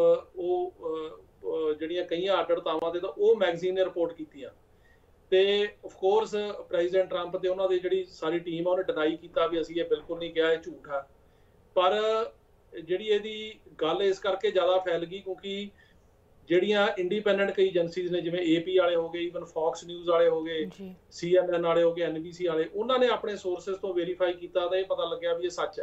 ਉਹ ਜਿਹੜੀਆਂ ਕਈਆਂ ਆਡੜਤਾਵਾਂ ਤੇ ਤਾਂ ਉਹ ਮੈਗਜ਼ੀਨ ਨੇ ਰਿਪੋਰਟ ਕੀਤੀਆਂ। ਤੇ ਆਫ ਕੋਰਸ ਪ੍ਰੈਜ਼ੀਡੈਂਟ ਟਰੰਪ ਤੇ ਉਹਨਾਂ ਦੀ ਜਿਹੜੀ ਸਾਰੀ ਟੀਮ ਆ ਉਹਨੇ ਡਿਨਾਈ ਕੀਤਾ ਵੀ ਅਸੀਂ ਇਹ ਬਿਲਕੁਲ ਨਹੀਂ ਕਿਹਾ, ਇਹ ਝੂਠ ਆ। ਪਰ ਜਿਹੜੀ ਇਹਦੀ ਗੱਲ ਇਸ ਕਰਕੇ ਜ਼ਿਆਦਾ ਫੈਲ ਗਈ ਕਿਉਂਕਿ ਜਿਹੜੀਆਂ ਇੰਡੀਪੈਂਡੈਂਟ ਕਈ ਏਜੰਸੀਜ਼ ਨੇ, ਜਿਵੇਂ ਏਪੀ ਵਾਲੇ ਹੋ ਗਏ, ਈਵਨ ਫੌਕਸ ਨਿਊਜ਼ ਵਾਲੇ ਹੋ ਗਏ, ਸੀਐਨਐਨ ਵਾਲੇ ਹੋ ਗਏ, ਐਨਬੀਸੀ ਵਾਲੇ, ਉਹਨਾਂ ਨੇ ਆਪਣੇ ਸੋਰਸਿਸ ਤੋਂ ਵੈਰੀਫਾਈ ਕੀਤਾ ਤਾਂ ਇਹ ਪਤਾ ਲੱਗਿਆ ਵੀ ਇਹ ਸੱਚ ਹੈ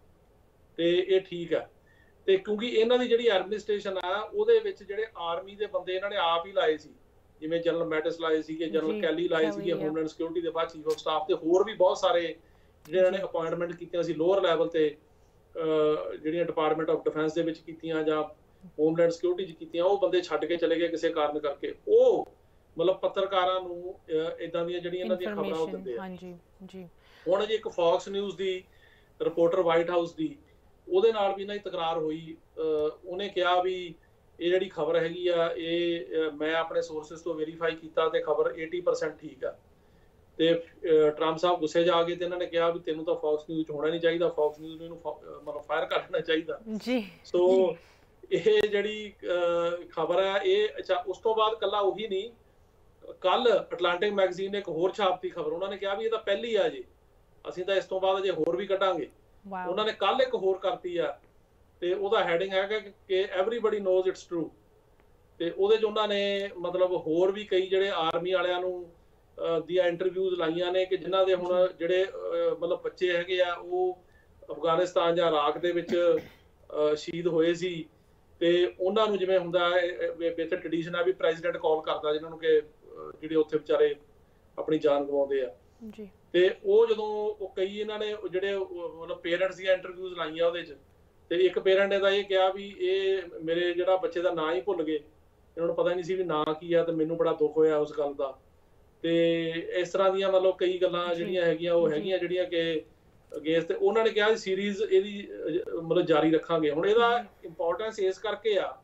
ਤੇ ਇਹ ਠੀਕ ਹੈ। ਤੇ ਕਿਉਂਕਿ ਇਹਨਾਂ ਦੀ ਜਿਹੜੀ ਐਡਮਿਨਿਸਟ੍ਰੇਸ਼ਨ ਆ ਉਹਦੇ ਵਿੱਚ ਜਿਹੜੇ ਆਰਮੀ ਦੇ ਬੰਦੇ ਇਹਨਾਂ ਨੇ ਆਪ ਹੀ ਲਾਏ ਸੀ, ਜਿਵੇਂ ਜਨਰਲ ਮੈਟਿਸ ਲਾਏ ਸੀਗੇ, ਜਨਰਲ ਕੈਲੀ ਲਾਏ ਸੀਗੇ ਹੋਮਲੈਂਡ ਸਿਕਿਉਰਿਟੀ ਦੇ ਬਾਅਦ ਚੀਫ ਆਫ ਸਟਾਫ, ਤੇ ਹੋਰ ਵੀ ਬਹੁਤ ਸਾਰੇ ਜਿਹੜੇ ਇਹਨਾਂ ਨੇ ਅਪਾਇੰਟਮੈਂਟ ਕੀਤੀਆਂ ਸੀ ਲੋਅਰ ਲੈਵਲ ਤੇ, ਜਿਹੜੀਆਂ ਡਿਪਾਰਟਮੈਂਟ ਆਫ ਡਿਫੈਂਸ ਦੇ ਵਿੱਚ ਕੀਤੀਆਂ ਜਾਂ ਹੋਮਲੈਂਡ ਸਿਕਿਉਰਿਟੀ 'ਚ ਕੀਤੀਆਂ, ਉਹ ਬੰਦੇ ਛੱਡ ਕੇ ਚਲੇ ਗਏ ਕਿਸੇ ਕਾਰਨ ਕਰਕੇ। ਉਹ ਮਤਲਬ ਪੱਤਰਕਾਰਾਂ ਨੂੰ ਇਦਾਂ ਦੀਆਂ ਜਿਹੜੀਆਂ ਇਹਨਾਂ ਦੀਆਂ ਖਬਰਾਂ ਉਹ ਦਿੰਦੇ ਆ। ਹੁਣ ਜੇ ਇੱਕ ਫੌਕਸ ਨਿਊਜ਼ ਦੀ ਰਿਪੋਰਟਰ ਵਾਈਟ ਹਾਊਸ ਦੀ, ਉਹਦੇ ਨਾਲ ਵੀ ਇਹਨਾਂ ਦੀ ਤਕਰਾਰ ਹੋਈ। ਉਹਨੇ ਕਿਹਾ ਵੀ ਇਹ ਜਿਹੜੀ ਖਬਰ ਹੈਗੀ ਆ ਇਹ ਮੈਂ ਆਪਣੇ ਸੋਰਸਿਸ ਤੋਂ ਵੈਰੀਫਾਈ ਕੀਤਾ ਤੇ ਖਬਰ ਅੱਸੀ ਪਰਸੈਂਟ ਠੀਕ ਆ। ਤੇ ਟਰੰਪ ਸਾਹਿਬ ਗੁੱਸੇ 'ਚ ਆ ਗਏ ਤੇ ਇਹਨਾਂ ਨੇ ਕਿਹਾ ਵੀ ਤੈਨੂੰ ਤਾਂ ਫੌਕਸ ਨਿਊਜ਼ 'ਚ ਹੋਣਾ ਨਹੀਂ ਚਾਹੀਦਾ, ਫੌਕਸ ਨਿਊਜ਼ ਨੂੰ ਇਹਨੂੰ ਮਤਲਬ ਫਾਇਰ ਕਰ ਦੇਣਾ ਚਾਹੀਦਾ ਜੀ। ਸੋ ਇਹ ਜਿਹੜੀ ਖਬਰ ਹੈ ਇਹ ਅੱਛਾ, ਉਸ ਤੋਂ ਬਾਅਦ ਕੱਲਾ ਉਹੀ ਨਹੀਂ, ਕੱਲ ਅਟਲਾਂਟਿਕ ਮੈਗਜ਼ੀਨ ਨੇ ਇੱਕ ਹੋਰ ਛਾਪਤੀ ਖਬਰ, ਉਹਨਾਂ ਨੇ ਕਿਹਾ ਵੀ ਇਹ ਤਾਂ ਪਹਿਲੀ ਆ ਜੀ, ਅਸੀਂ ਤਾਂ ਇਸ ਤੋਂ ਬਾਅਦ ਅਜੇ ਹੋਰ ਵੀ ਕੱਢਾਂਗੇ। ਉਹਨਾਂ ਨੇ ਕੱਲ ਇੱਕ ਹੋਰ ਕਰਤੀ ਆ ਤੇ ਉਹਦਾ ਹੈਡਿੰਗ ਹੈਗਾ ਕਿ ਐਵਰੀਬਡੀ ਨੋਜ਼ ਇਟਸ ਟਰੂ। ਤੇ ਉਹਦੇ 'ਚ ਉਹਨਾਂ ਨੇ ਮਤਲਬ ਹੋਰ ਵੀ ਕਈ ਜਿਹੜੇ ਆਰਮੀ ਵਾਲਿਆਂ ਨੂੰ ਦੀਆਂ ਇੰਟਰਵਿਊਜ਼ ਲਾਈਆਂ ਨੇ ਕਿ ਜਿਨ੍ਹਾਂ ਦੇ ਹੁਣ ਜਿਹੜੇ ਮਤਲਬ ਬੱਚੇ ਹੈਗੇ ਆ ਉਹ ਅਫਗਾਨਿਸਤਾਨ ਜਾਂ ਇਰਾਕ ਦੇ ਵਿੱਚ ਸ਼ਹੀਦ ਹੋਏ ਸੀ, ਤੇ ਉਹਨਾਂ ਨੂੰ ਜਿਵੇਂ ਹੁੰਦਾ ਇੱਥੇ ਟ੍ਰੈਡੀਸ਼ਨ ਆ ਵੀ ਪ੍ਰੈਜ਼ੀਡੈਂਟ ਕਾਲ ਕਰਦਾ ਜਿਹਨਾਂ ਨੂੰ ਕਿ ਜਿਹੜੇ ਉੱਥੇ ਵਿਚਾਰੇ ਆਪਣੀ ਜਾਨ ਗਵਾਉਂਦੇ ਆ ਜੀ। ਤੇ ਉਹ ਜਦੋਂ ਉਹ ਕਈ ਇਹਨਾਂ ਨੇ ਜਿਹੜੇ ਮਤਲਬ ਪੇਰੈਂਟਸ ਦੀਆਂ ਇੰਟਰਵਿਊਜ਼ ਲਾਈਆਂ ਉਹਦੇ 'ਚ, ਤੇ ਇੱਕ ਪੇਰੈਂਟ ਨੇ ਤਾਂ ਇਹ ਕਿਹਾ ਵੀ ਇਹ ਮੇਰੇ ਜਿਹੜਾ ਬੱਚੇ ਦਾ ਨਾਂ ਹੀ ਭੁੱਲ ਗਏ, ਇਹਨਾਂ ਨੂੰ ਪਤਾ ਨਹੀਂ ਸੀ ਵੀ ਨਾਂ ਕੀ ਆ, ਤੇ ਮੈਨੂੰ ਬੜਾ ਦੁੱਖ ਹੋਇਆ ਉਸ ਗੱਲ ਦਾ। ਤੇ ਇਸ ਤਰ੍ਹਾਂ ਦੀਆਂ ਮਤਲਬ ਕਈ ਗੱਲਾਂ ਜਿਹੜੀਆਂ ਹੈਗੀਆਂ ਉਹ ਹੈਗੀਆਂ ਜਿਹੜੀਆਂ ਕਿ ਅਗੇਂਸਟ, ਤੇ ਉਹਨਾਂ ਨੇ ਕਿਹਾ ਸੀਰੀਜ਼ ਇਹਦੀ ਮਤਲਬ ਜਾਰੀ ਰੱਖਾਂਗੇ। ਹੁਣ ਇਹਦਾ ਇੰਪੋਰਟੈਂਸ ਇਸ ਕਰਕੇ ਆ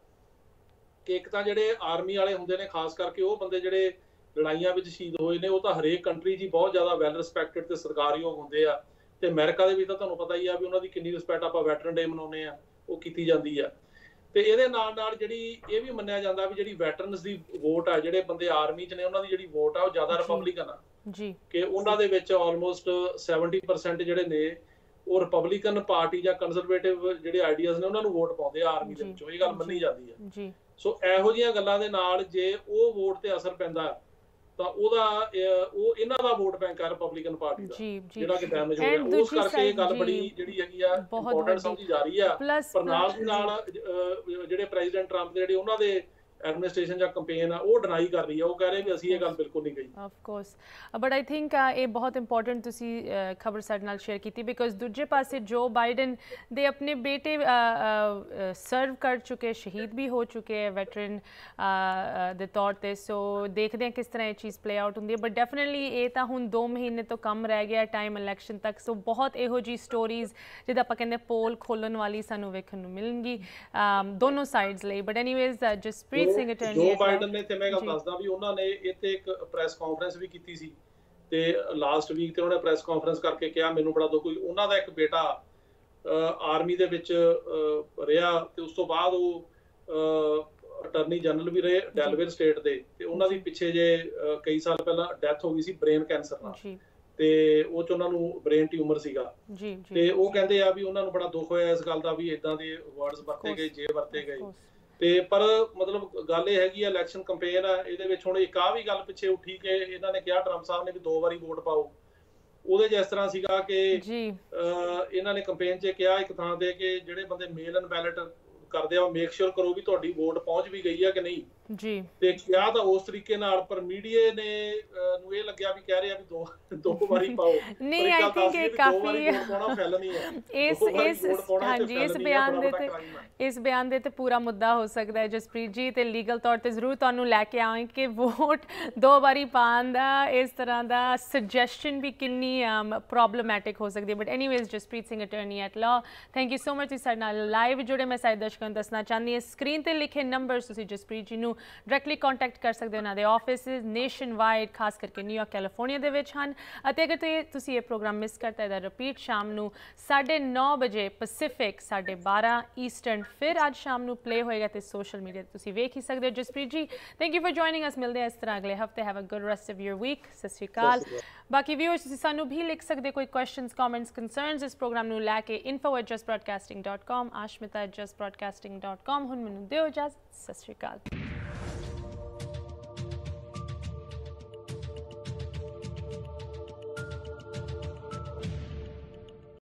ਕਿ ਇੱਕ ਤਾਂ ਜਿਹੜੇ ਆਰਮੀ ਵਾਲੇ ਹੁੰਦੇ ਨੇ, ਖਾਸ ਕਰਕੇ ਉਹ ਬੰਦੇ ਜਿਹੜੇ ਲੜਾਈਆਂ ਵਿੱਚ ਸ਼ਹੀਦ ਹੋਏ ਨੇ, ਉਹ ਤਾਂ ਹਰੇਕ ਕੰਟਰੀ 'ਚ ਬਹੁਤ ਜ਼ਿਆਦਾ ਵੈਲ ਰਿਸਪੈਕਟਡ ਤੇ ਸਤਿਕਾਰਯੋਗ ਹੁੰਦੇ ਆ। ਤੇ ਅਮਰੀਕਾ ਦੇ ਵਿੱਚ ਤਾਂ ਤੁਹਾਨੂੰ ਪਤਾ ਹੀ ਆ ਵੀ ਉਹਨਾਂ ਦੀ ਕਿੰਨੀ ਰਿਸਪੈਕਟ ਆਪਾਂ ਵੈਟਰਨ ਡੇ ਮਨਾਉਂਦੇ ਆ, ਉਹ ਕੀਤੀ ਜਾਂਦੀ ਆ। ਤੇ ਇਹਦੇ ਨਾਲ ਨਾਲ ਜਿਹੜੀ ਇਹ ਵੀ ਮੰਨਿਆ ਜਾਂਦਾ ਵੀ ਜਿਹੜੀ ਵੈਟਰਨਸ ਦੀ ਵੋਟ ਆ, ਜਿਹੜੇ ਬੰਦੇ ਆਰਮੀ 'ਚ ਨੇ ਉਹਨਾਂ ਦੀ ਜਿਹੜੀ ਵੋਟ ਆ ਉਹ ਜ਼ਿਆਦਾ ਰਿਪਬਲਿਕਨ ਆ ਜੀ, ਕਿ ਉਹਨਾਂ ਦੇ ਵਿੱਚ ਆਲਮੋਸਟ ਸੱਤਰ ਪਰਸੈਂਟ ਜਿਹੜੇ ਨੇ ਉਹ ਰਿਪਬਲਿਕਨ ਪਾਰਟੀ ਜਾਂ ਕੰਜ਼ਰਵੇਟਿਵ ਜਿਹੜੇ ਆਈਡੀਆਜ਼ ਨੇ ਉਹਨਾਂ ਨੂੰ ਵੋਟ ਪਾਉਂਦੇ ਆ ਆਰਮੀ ਦੇ ਵਿੱਚੋਂ, ਇਹ ਗੱਲ ਮੰਨੀ ਜਾਂਦੀ ਆ ਜੀ। ਸੋ ਇਹੋ ਜਿਹੀਆਂ ਗੱਲਾਂ ਦੇ ਨਾਲ ਜੇ ਉਹ ਵੋਟ ਤੇ ਅਸਰ ਪੈਂਦਾ ਤਾਂ ਉਹਦਾ ਉਹ ਇਹਨਾਂ ਦਾ ਵੋਟ ਬੈਂਕ ਆ ਰਿਪਬਲਿਕਨ ਪਾਰਟੀ ਦਾ ਜਿਹੜਾ ਕਿ ਡੈਮੇਜ ਹੋ ਗਿਆ। ਉਸ ਕਰਕੇ ਇਹ ਗੱਲ ਬੜੀ ਜਿਹੜੀ ਹੈਗੀ ਆ ਇੰਪੋਰਟੈਂਟ ਸਮਝੀ ਜਾ ਰਹੀ ਆ। ਪਰ ਨਾਲ ਦੀ ਨਾਲ ਜਿਹੜੇ ਪ੍ਰੈਜ਼ੀਡੈਂਟ ਟਰੰਪ ਦੇ ਜਿਹੜੇ ਉਹਨਾਂ ਦੇ ਐਡਮਿਨਿਸਟ੍ਰੇਸ਼ਨ ਜਾਂ ਕੰਪੇਨ ਆ ਉਹ ਡਿਨਾਈ ਕਰ ਰਹੀ ਆ, ਉਹ ਕਹਿ ਰਹੇ ਵੀ ਅਸੀਂ ਇਹ ਗੱਲ ਬਿਲਕੁਲ ਨਹੀਂ ਕਹੀ। Of course, but I think ਇਹ ਬਹੁਤ ਇੰਪੋਰਟੈਂਟ ਤੁਸੀਂ ਖਬਰ ਸਾਡੇ ਨਾਲ ਸ਼ੇਅਰ ਕੀਤੀ, ਬਿਕੋਜ਼ ਦੂਜੇ ਪਾਸੇ ਜੋ ਬਾਈਡਨ ਦੇ ਆਪਣੇ ਬੇਟੇ ਸਰਵ ਕਰ ਚੁੱਕੇ, ਸ਼ਹੀਦ ਵੀ ਹੋ ਚੁੱਕੇ ਹੈ ਵੈਟਰਨ ਦੇ ਤੌਰ ਤੇ, ਸੋ ਦੇਖਦੇ ਹਾਂ ਕਿਸ ਤਰ੍ਹਾਂ ਇਹ ਚੀਜ਼ ਪਲੇ ਆਊਟ ਹੁੰਦੀ ਹੈ। ਬਟ ਡੈਫੀਨਿਟਲੀ ਇਹ ਤਾਂ ਹੁਣ ਦੋ ਮਹੀਨੇ ਤੋਂ ਕਮ ਰਹਿ ਗਿਆ ਟਾਈਮ ਇਲੈਕਸ਼ਨ ਤੱਕ, ਸੋ ਬਹੁਤ ਇਹੋ ਜਿਹੀ ਸਟੋਰੀਜ਼ ਜਿੱਦਾਂ ਆਪਾਂ ਕਹਿੰਦੇ ਪੋਲ ਖੋਲ੍ਹਣ ਵਾਲੀ ਸਾਨੂੰ ਵੇਖਣ ਨੂੰ ਮਿਲਣਗੀ ਦੋਨੋਂ ਸਾਈਡਸ ਲਈ। But anyways Jaspreet Singh attorney Joe Biden ਨੇ, ਤੇ ਮੈਂ ਗੱਲ ਦੱਸਦਾ ਵੀ ਉਹਨਾਂ ਨੇ ਇਹ ਤੇ ਇੱਕ ਪ੍ਰੈਸ ਕਾਨਫਰੰਸ ਵੀ ਕੀਤੀ ਸੀ ਤੇ ਲਾਸਟ ਵੀਕ ਤੇ ਉਹਨੇ ਪ੍ਰੈਸ ਕਾਨਫਰੰਸ ਕਰਕੇ ਕਿਹਾ ਮੈਨੂੰ ਬੜਾ ਦੁੱਖ, ਕੋਈ ਉਹਨਾਂ ਦਾ ਇੱਕ ਬੇਟਾ ਆਰਮੀ ਦੇ ਵਿੱਚ ਰਿਹਾ ਤੇ ਉਸ ਤੋਂ ਬਾਅਦ ਉਹ ਅਟਾਰਨੀ ਜਨਰਲ ਵੀ ਰਹੇ ਡੈਲਵੇਅਰ ਸਟੇਟ ਦੇ, ਤੇ ਉਹਨਾਂ ਦੀ ਪਿੱਛੇ ਜੇ ਕਈ ਸਾਲ ਪਹਿਲਾਂ ਡੈਥ ਹੋ ਗਈ ਸੀ ਬ੍ਰੇਨ ਕੈਂਸਰ ਨਾਲ, ਤੇ ਉਹ ਚ ਉਹਨਾਂ ਨੂੰ ਬ੍ਰੇਨ ਟਿਊਮਰ ਸੀਗਾ ਜੀ, ਤੇ ਉਹ ਕਹਿੰਦੇ ਆ ਵੀ ਉਹਨਾਂ ਨੂੰ ਬੜਾ ਦੁੱਖ ਹੋਇਆ ਇਸ ਗੱਲ ਦਾ ਵੀ ਇਦਾਂ ਦੇ ਵਰਡਸ ਵਰਤੇ ਗਏ, ਜੇ ਵਰਤੇ ਗਏ। ਤੇ ਪਰ ਮਤਲਬ ਗੱਲ ਇਹ ਹੈਗੀ ਆ ਇਲੈਕਸ਼ਨ ਕੰਪੇਨ ਆ, ਇਹਦੇ ਵਿੱਚ ਹੁਣ ਇੱਕ ਆ ਵੀ ਗੱਲ ਪਿੱਛੇ ਉੱਠੀ ਕਿ ਇਹਨਾਂ ਨੇ ਕਿਹਾ ਟਰੰਪ ਸਾਹਿਬ ਨੇ ਵੀ ਦੋ ਵਾਰੀ ਵੋਟ ਪਾਓ, ਉਹਦੇ ਜਿਸ ਤਰ੍ਹਾਂ ਸੀਗਾ ਕਿ ਇਹਨਾਂ ਨੇ ਕੰਪੇਨ 'ਚ ਕਿਹਾ ਇੱਕ ਥਾਂ ਤੇ ਕਿ ਜਿਹੜੇ ਬੰਦੇ ਮੇਲ ਐਂਡ ਬੈਲਟ ਕਰਦੇ ਆ ਮੇਕ ਸ਼ੋਰ ਕਰੋ ਵੀ ਤੁਹਾਡੀ ਵੋਟ ਪਹੁੰਚ ਵੀ ਗਈ ਆ ਕਿ ਨਹੀਂ ਜੀ, ਤੇ ਕਿਹਾ ਤਾਂ ਉਸ ਤਰੀਕੇ ਨਾਲ, ਪਰ ਮੀਡੀਆ ਨੇ ਨੂੰ ਇਹ ਲੱਗਿਆ ਵੀ ਕਹਿ ਰਿਹਾ ਵੀ ਦੋ ਦੋ ਵਾਰੀ ਪਾਓ। ਨਹੀਂ ਆਈ ਥਿੰਕ ਇਹ ਕਾਫੀ ਇਸ ਇਸ ਹਾਂਜੀ ਇਸ ਬਿਆਨ ਦੇ ਤੇ ਇਸ ਬਿਆਨ ਦੇ ਤੇ ਪੂਰਾ ਮੁੱਦਾ ਹੋ ਸਕਦਾ ਹੈ ਜਸਪ੍ਰੀਤ ਜੀ, ਤੇ ਲੀਗਲ ਤੌਰ ਤੇ ਜ਼ਰੂਰ ਤੁਹਾਨੂੰ ਲੈ ਕੇ ਆਵਾਂ ਕਿ ਵੋਟ ਦੋ ਵਾਰੀ ਪਾਉਣ ਦਾ ਇਸ ਤਰ੍ਹਾਂ ਦਾ ਸੁਜੈਸ਼ਨ ਵੀ ਕਿੰਨੀ ਪ੍ਰੋਬਲਮੈਟਿਕ ਹੋ ਸਕਦੀ ਹੈ। But anyways Jaspreet Singh attorney at law, thank you so much ਤੁਸੀਂ ਸਾਡੇ ਨਾਲ ਲਾਈਵ ਜੁੜੇ। ਮੈਂ ਸਾਰੇ ਦਰਸ਼ਕਾਂ ਨੂੰ ਦੱਸਣਾ ਚਾਹੁੰਦੀ ਹਾਂ ਸਕਰੀਨ ਤੇ ਲਿਖੇ ਨੰਬਰਸ ਤੁਸੀਂ ਜਸਪ੍ਰੀਤ ਜੀ ਨੂੰ ਡਾਇਰੈਕਟਲੀ ਕੰਟੈਕਟ ਕਰ ਸਕਦੇ ਹੋ, ਉਹਨਾਂ ਦੇ ਆਫਿਸਿਸ ਨੇਸ਼ਨ ਵਾਈਡ ਖਾਸ ਕਰਕੇ ਨਿਊਯਾਰਕ ਕੈਲੀਫੋਰਨੀਆ ਦੇ ਵਿੱਚ ਹਨ। ਅਤੇ ਅਗਰ ਤੁਸੀਂ ਇਹ ਪ੍ਰੋਗਰਾਮ ਮਿਸ ਕਰਤਾ ਇਹਦਾ ਰਿਪੀਟ ਸ਼ਾਮ ਨੂੰ ਸਾਢੇ ਨੌ ਵਜੇ ਪੈਸੀਫਿਕ, ਸਾਢੇ ਬਾਰਾਂ ਈਸਟਰਨ ਫਿਰ ਅੱਜ ਸ਼ਾਮ ਨੂੰ ਪਲੇ ਹੋਏਗਾ ਤੇ ਸੋਸ਼ਲ ਮੀਡੀਆ ਤੇ ਤੁਸੀਂ ਵੇਖ ਹੀ ਸਕਦੇ ਹੋ। Jaspreet ji thank you for joining us, ਮਿਲਦੇ ਹਾਂ ਇਸ ਤਰ੍ਹਾਂ ਅਗਲੇ ਹਫਤੇ। Have a good rest of your week. Sat Shri ਅਕਾਲ। ਬਾਕੀ ਵਿਊਅਰਸ ਤੁਸੀਂ ਸਾਨੂੰ ਵੀ ਲਿਖ ਸਕਦੇ ਕੋਈ ਕੁਐਸਚਨਸ, ਕਮੈਂਟਸ, ਕੰਸਰਨਸ ਇਸ ਪ੍ਰੋਗਰਾਮ ਨੂੰ ਲੈ ਕੇ info at just broadcasting dot com, ashmita at just broadcasting dot com। ਹੁਣ ਮੈਨੂੰ ਦਿਓ ਇਜਾਜ਼ਤ, ਸਤਿ ਸ਼੍ਰੀ ਅਕਾਲ।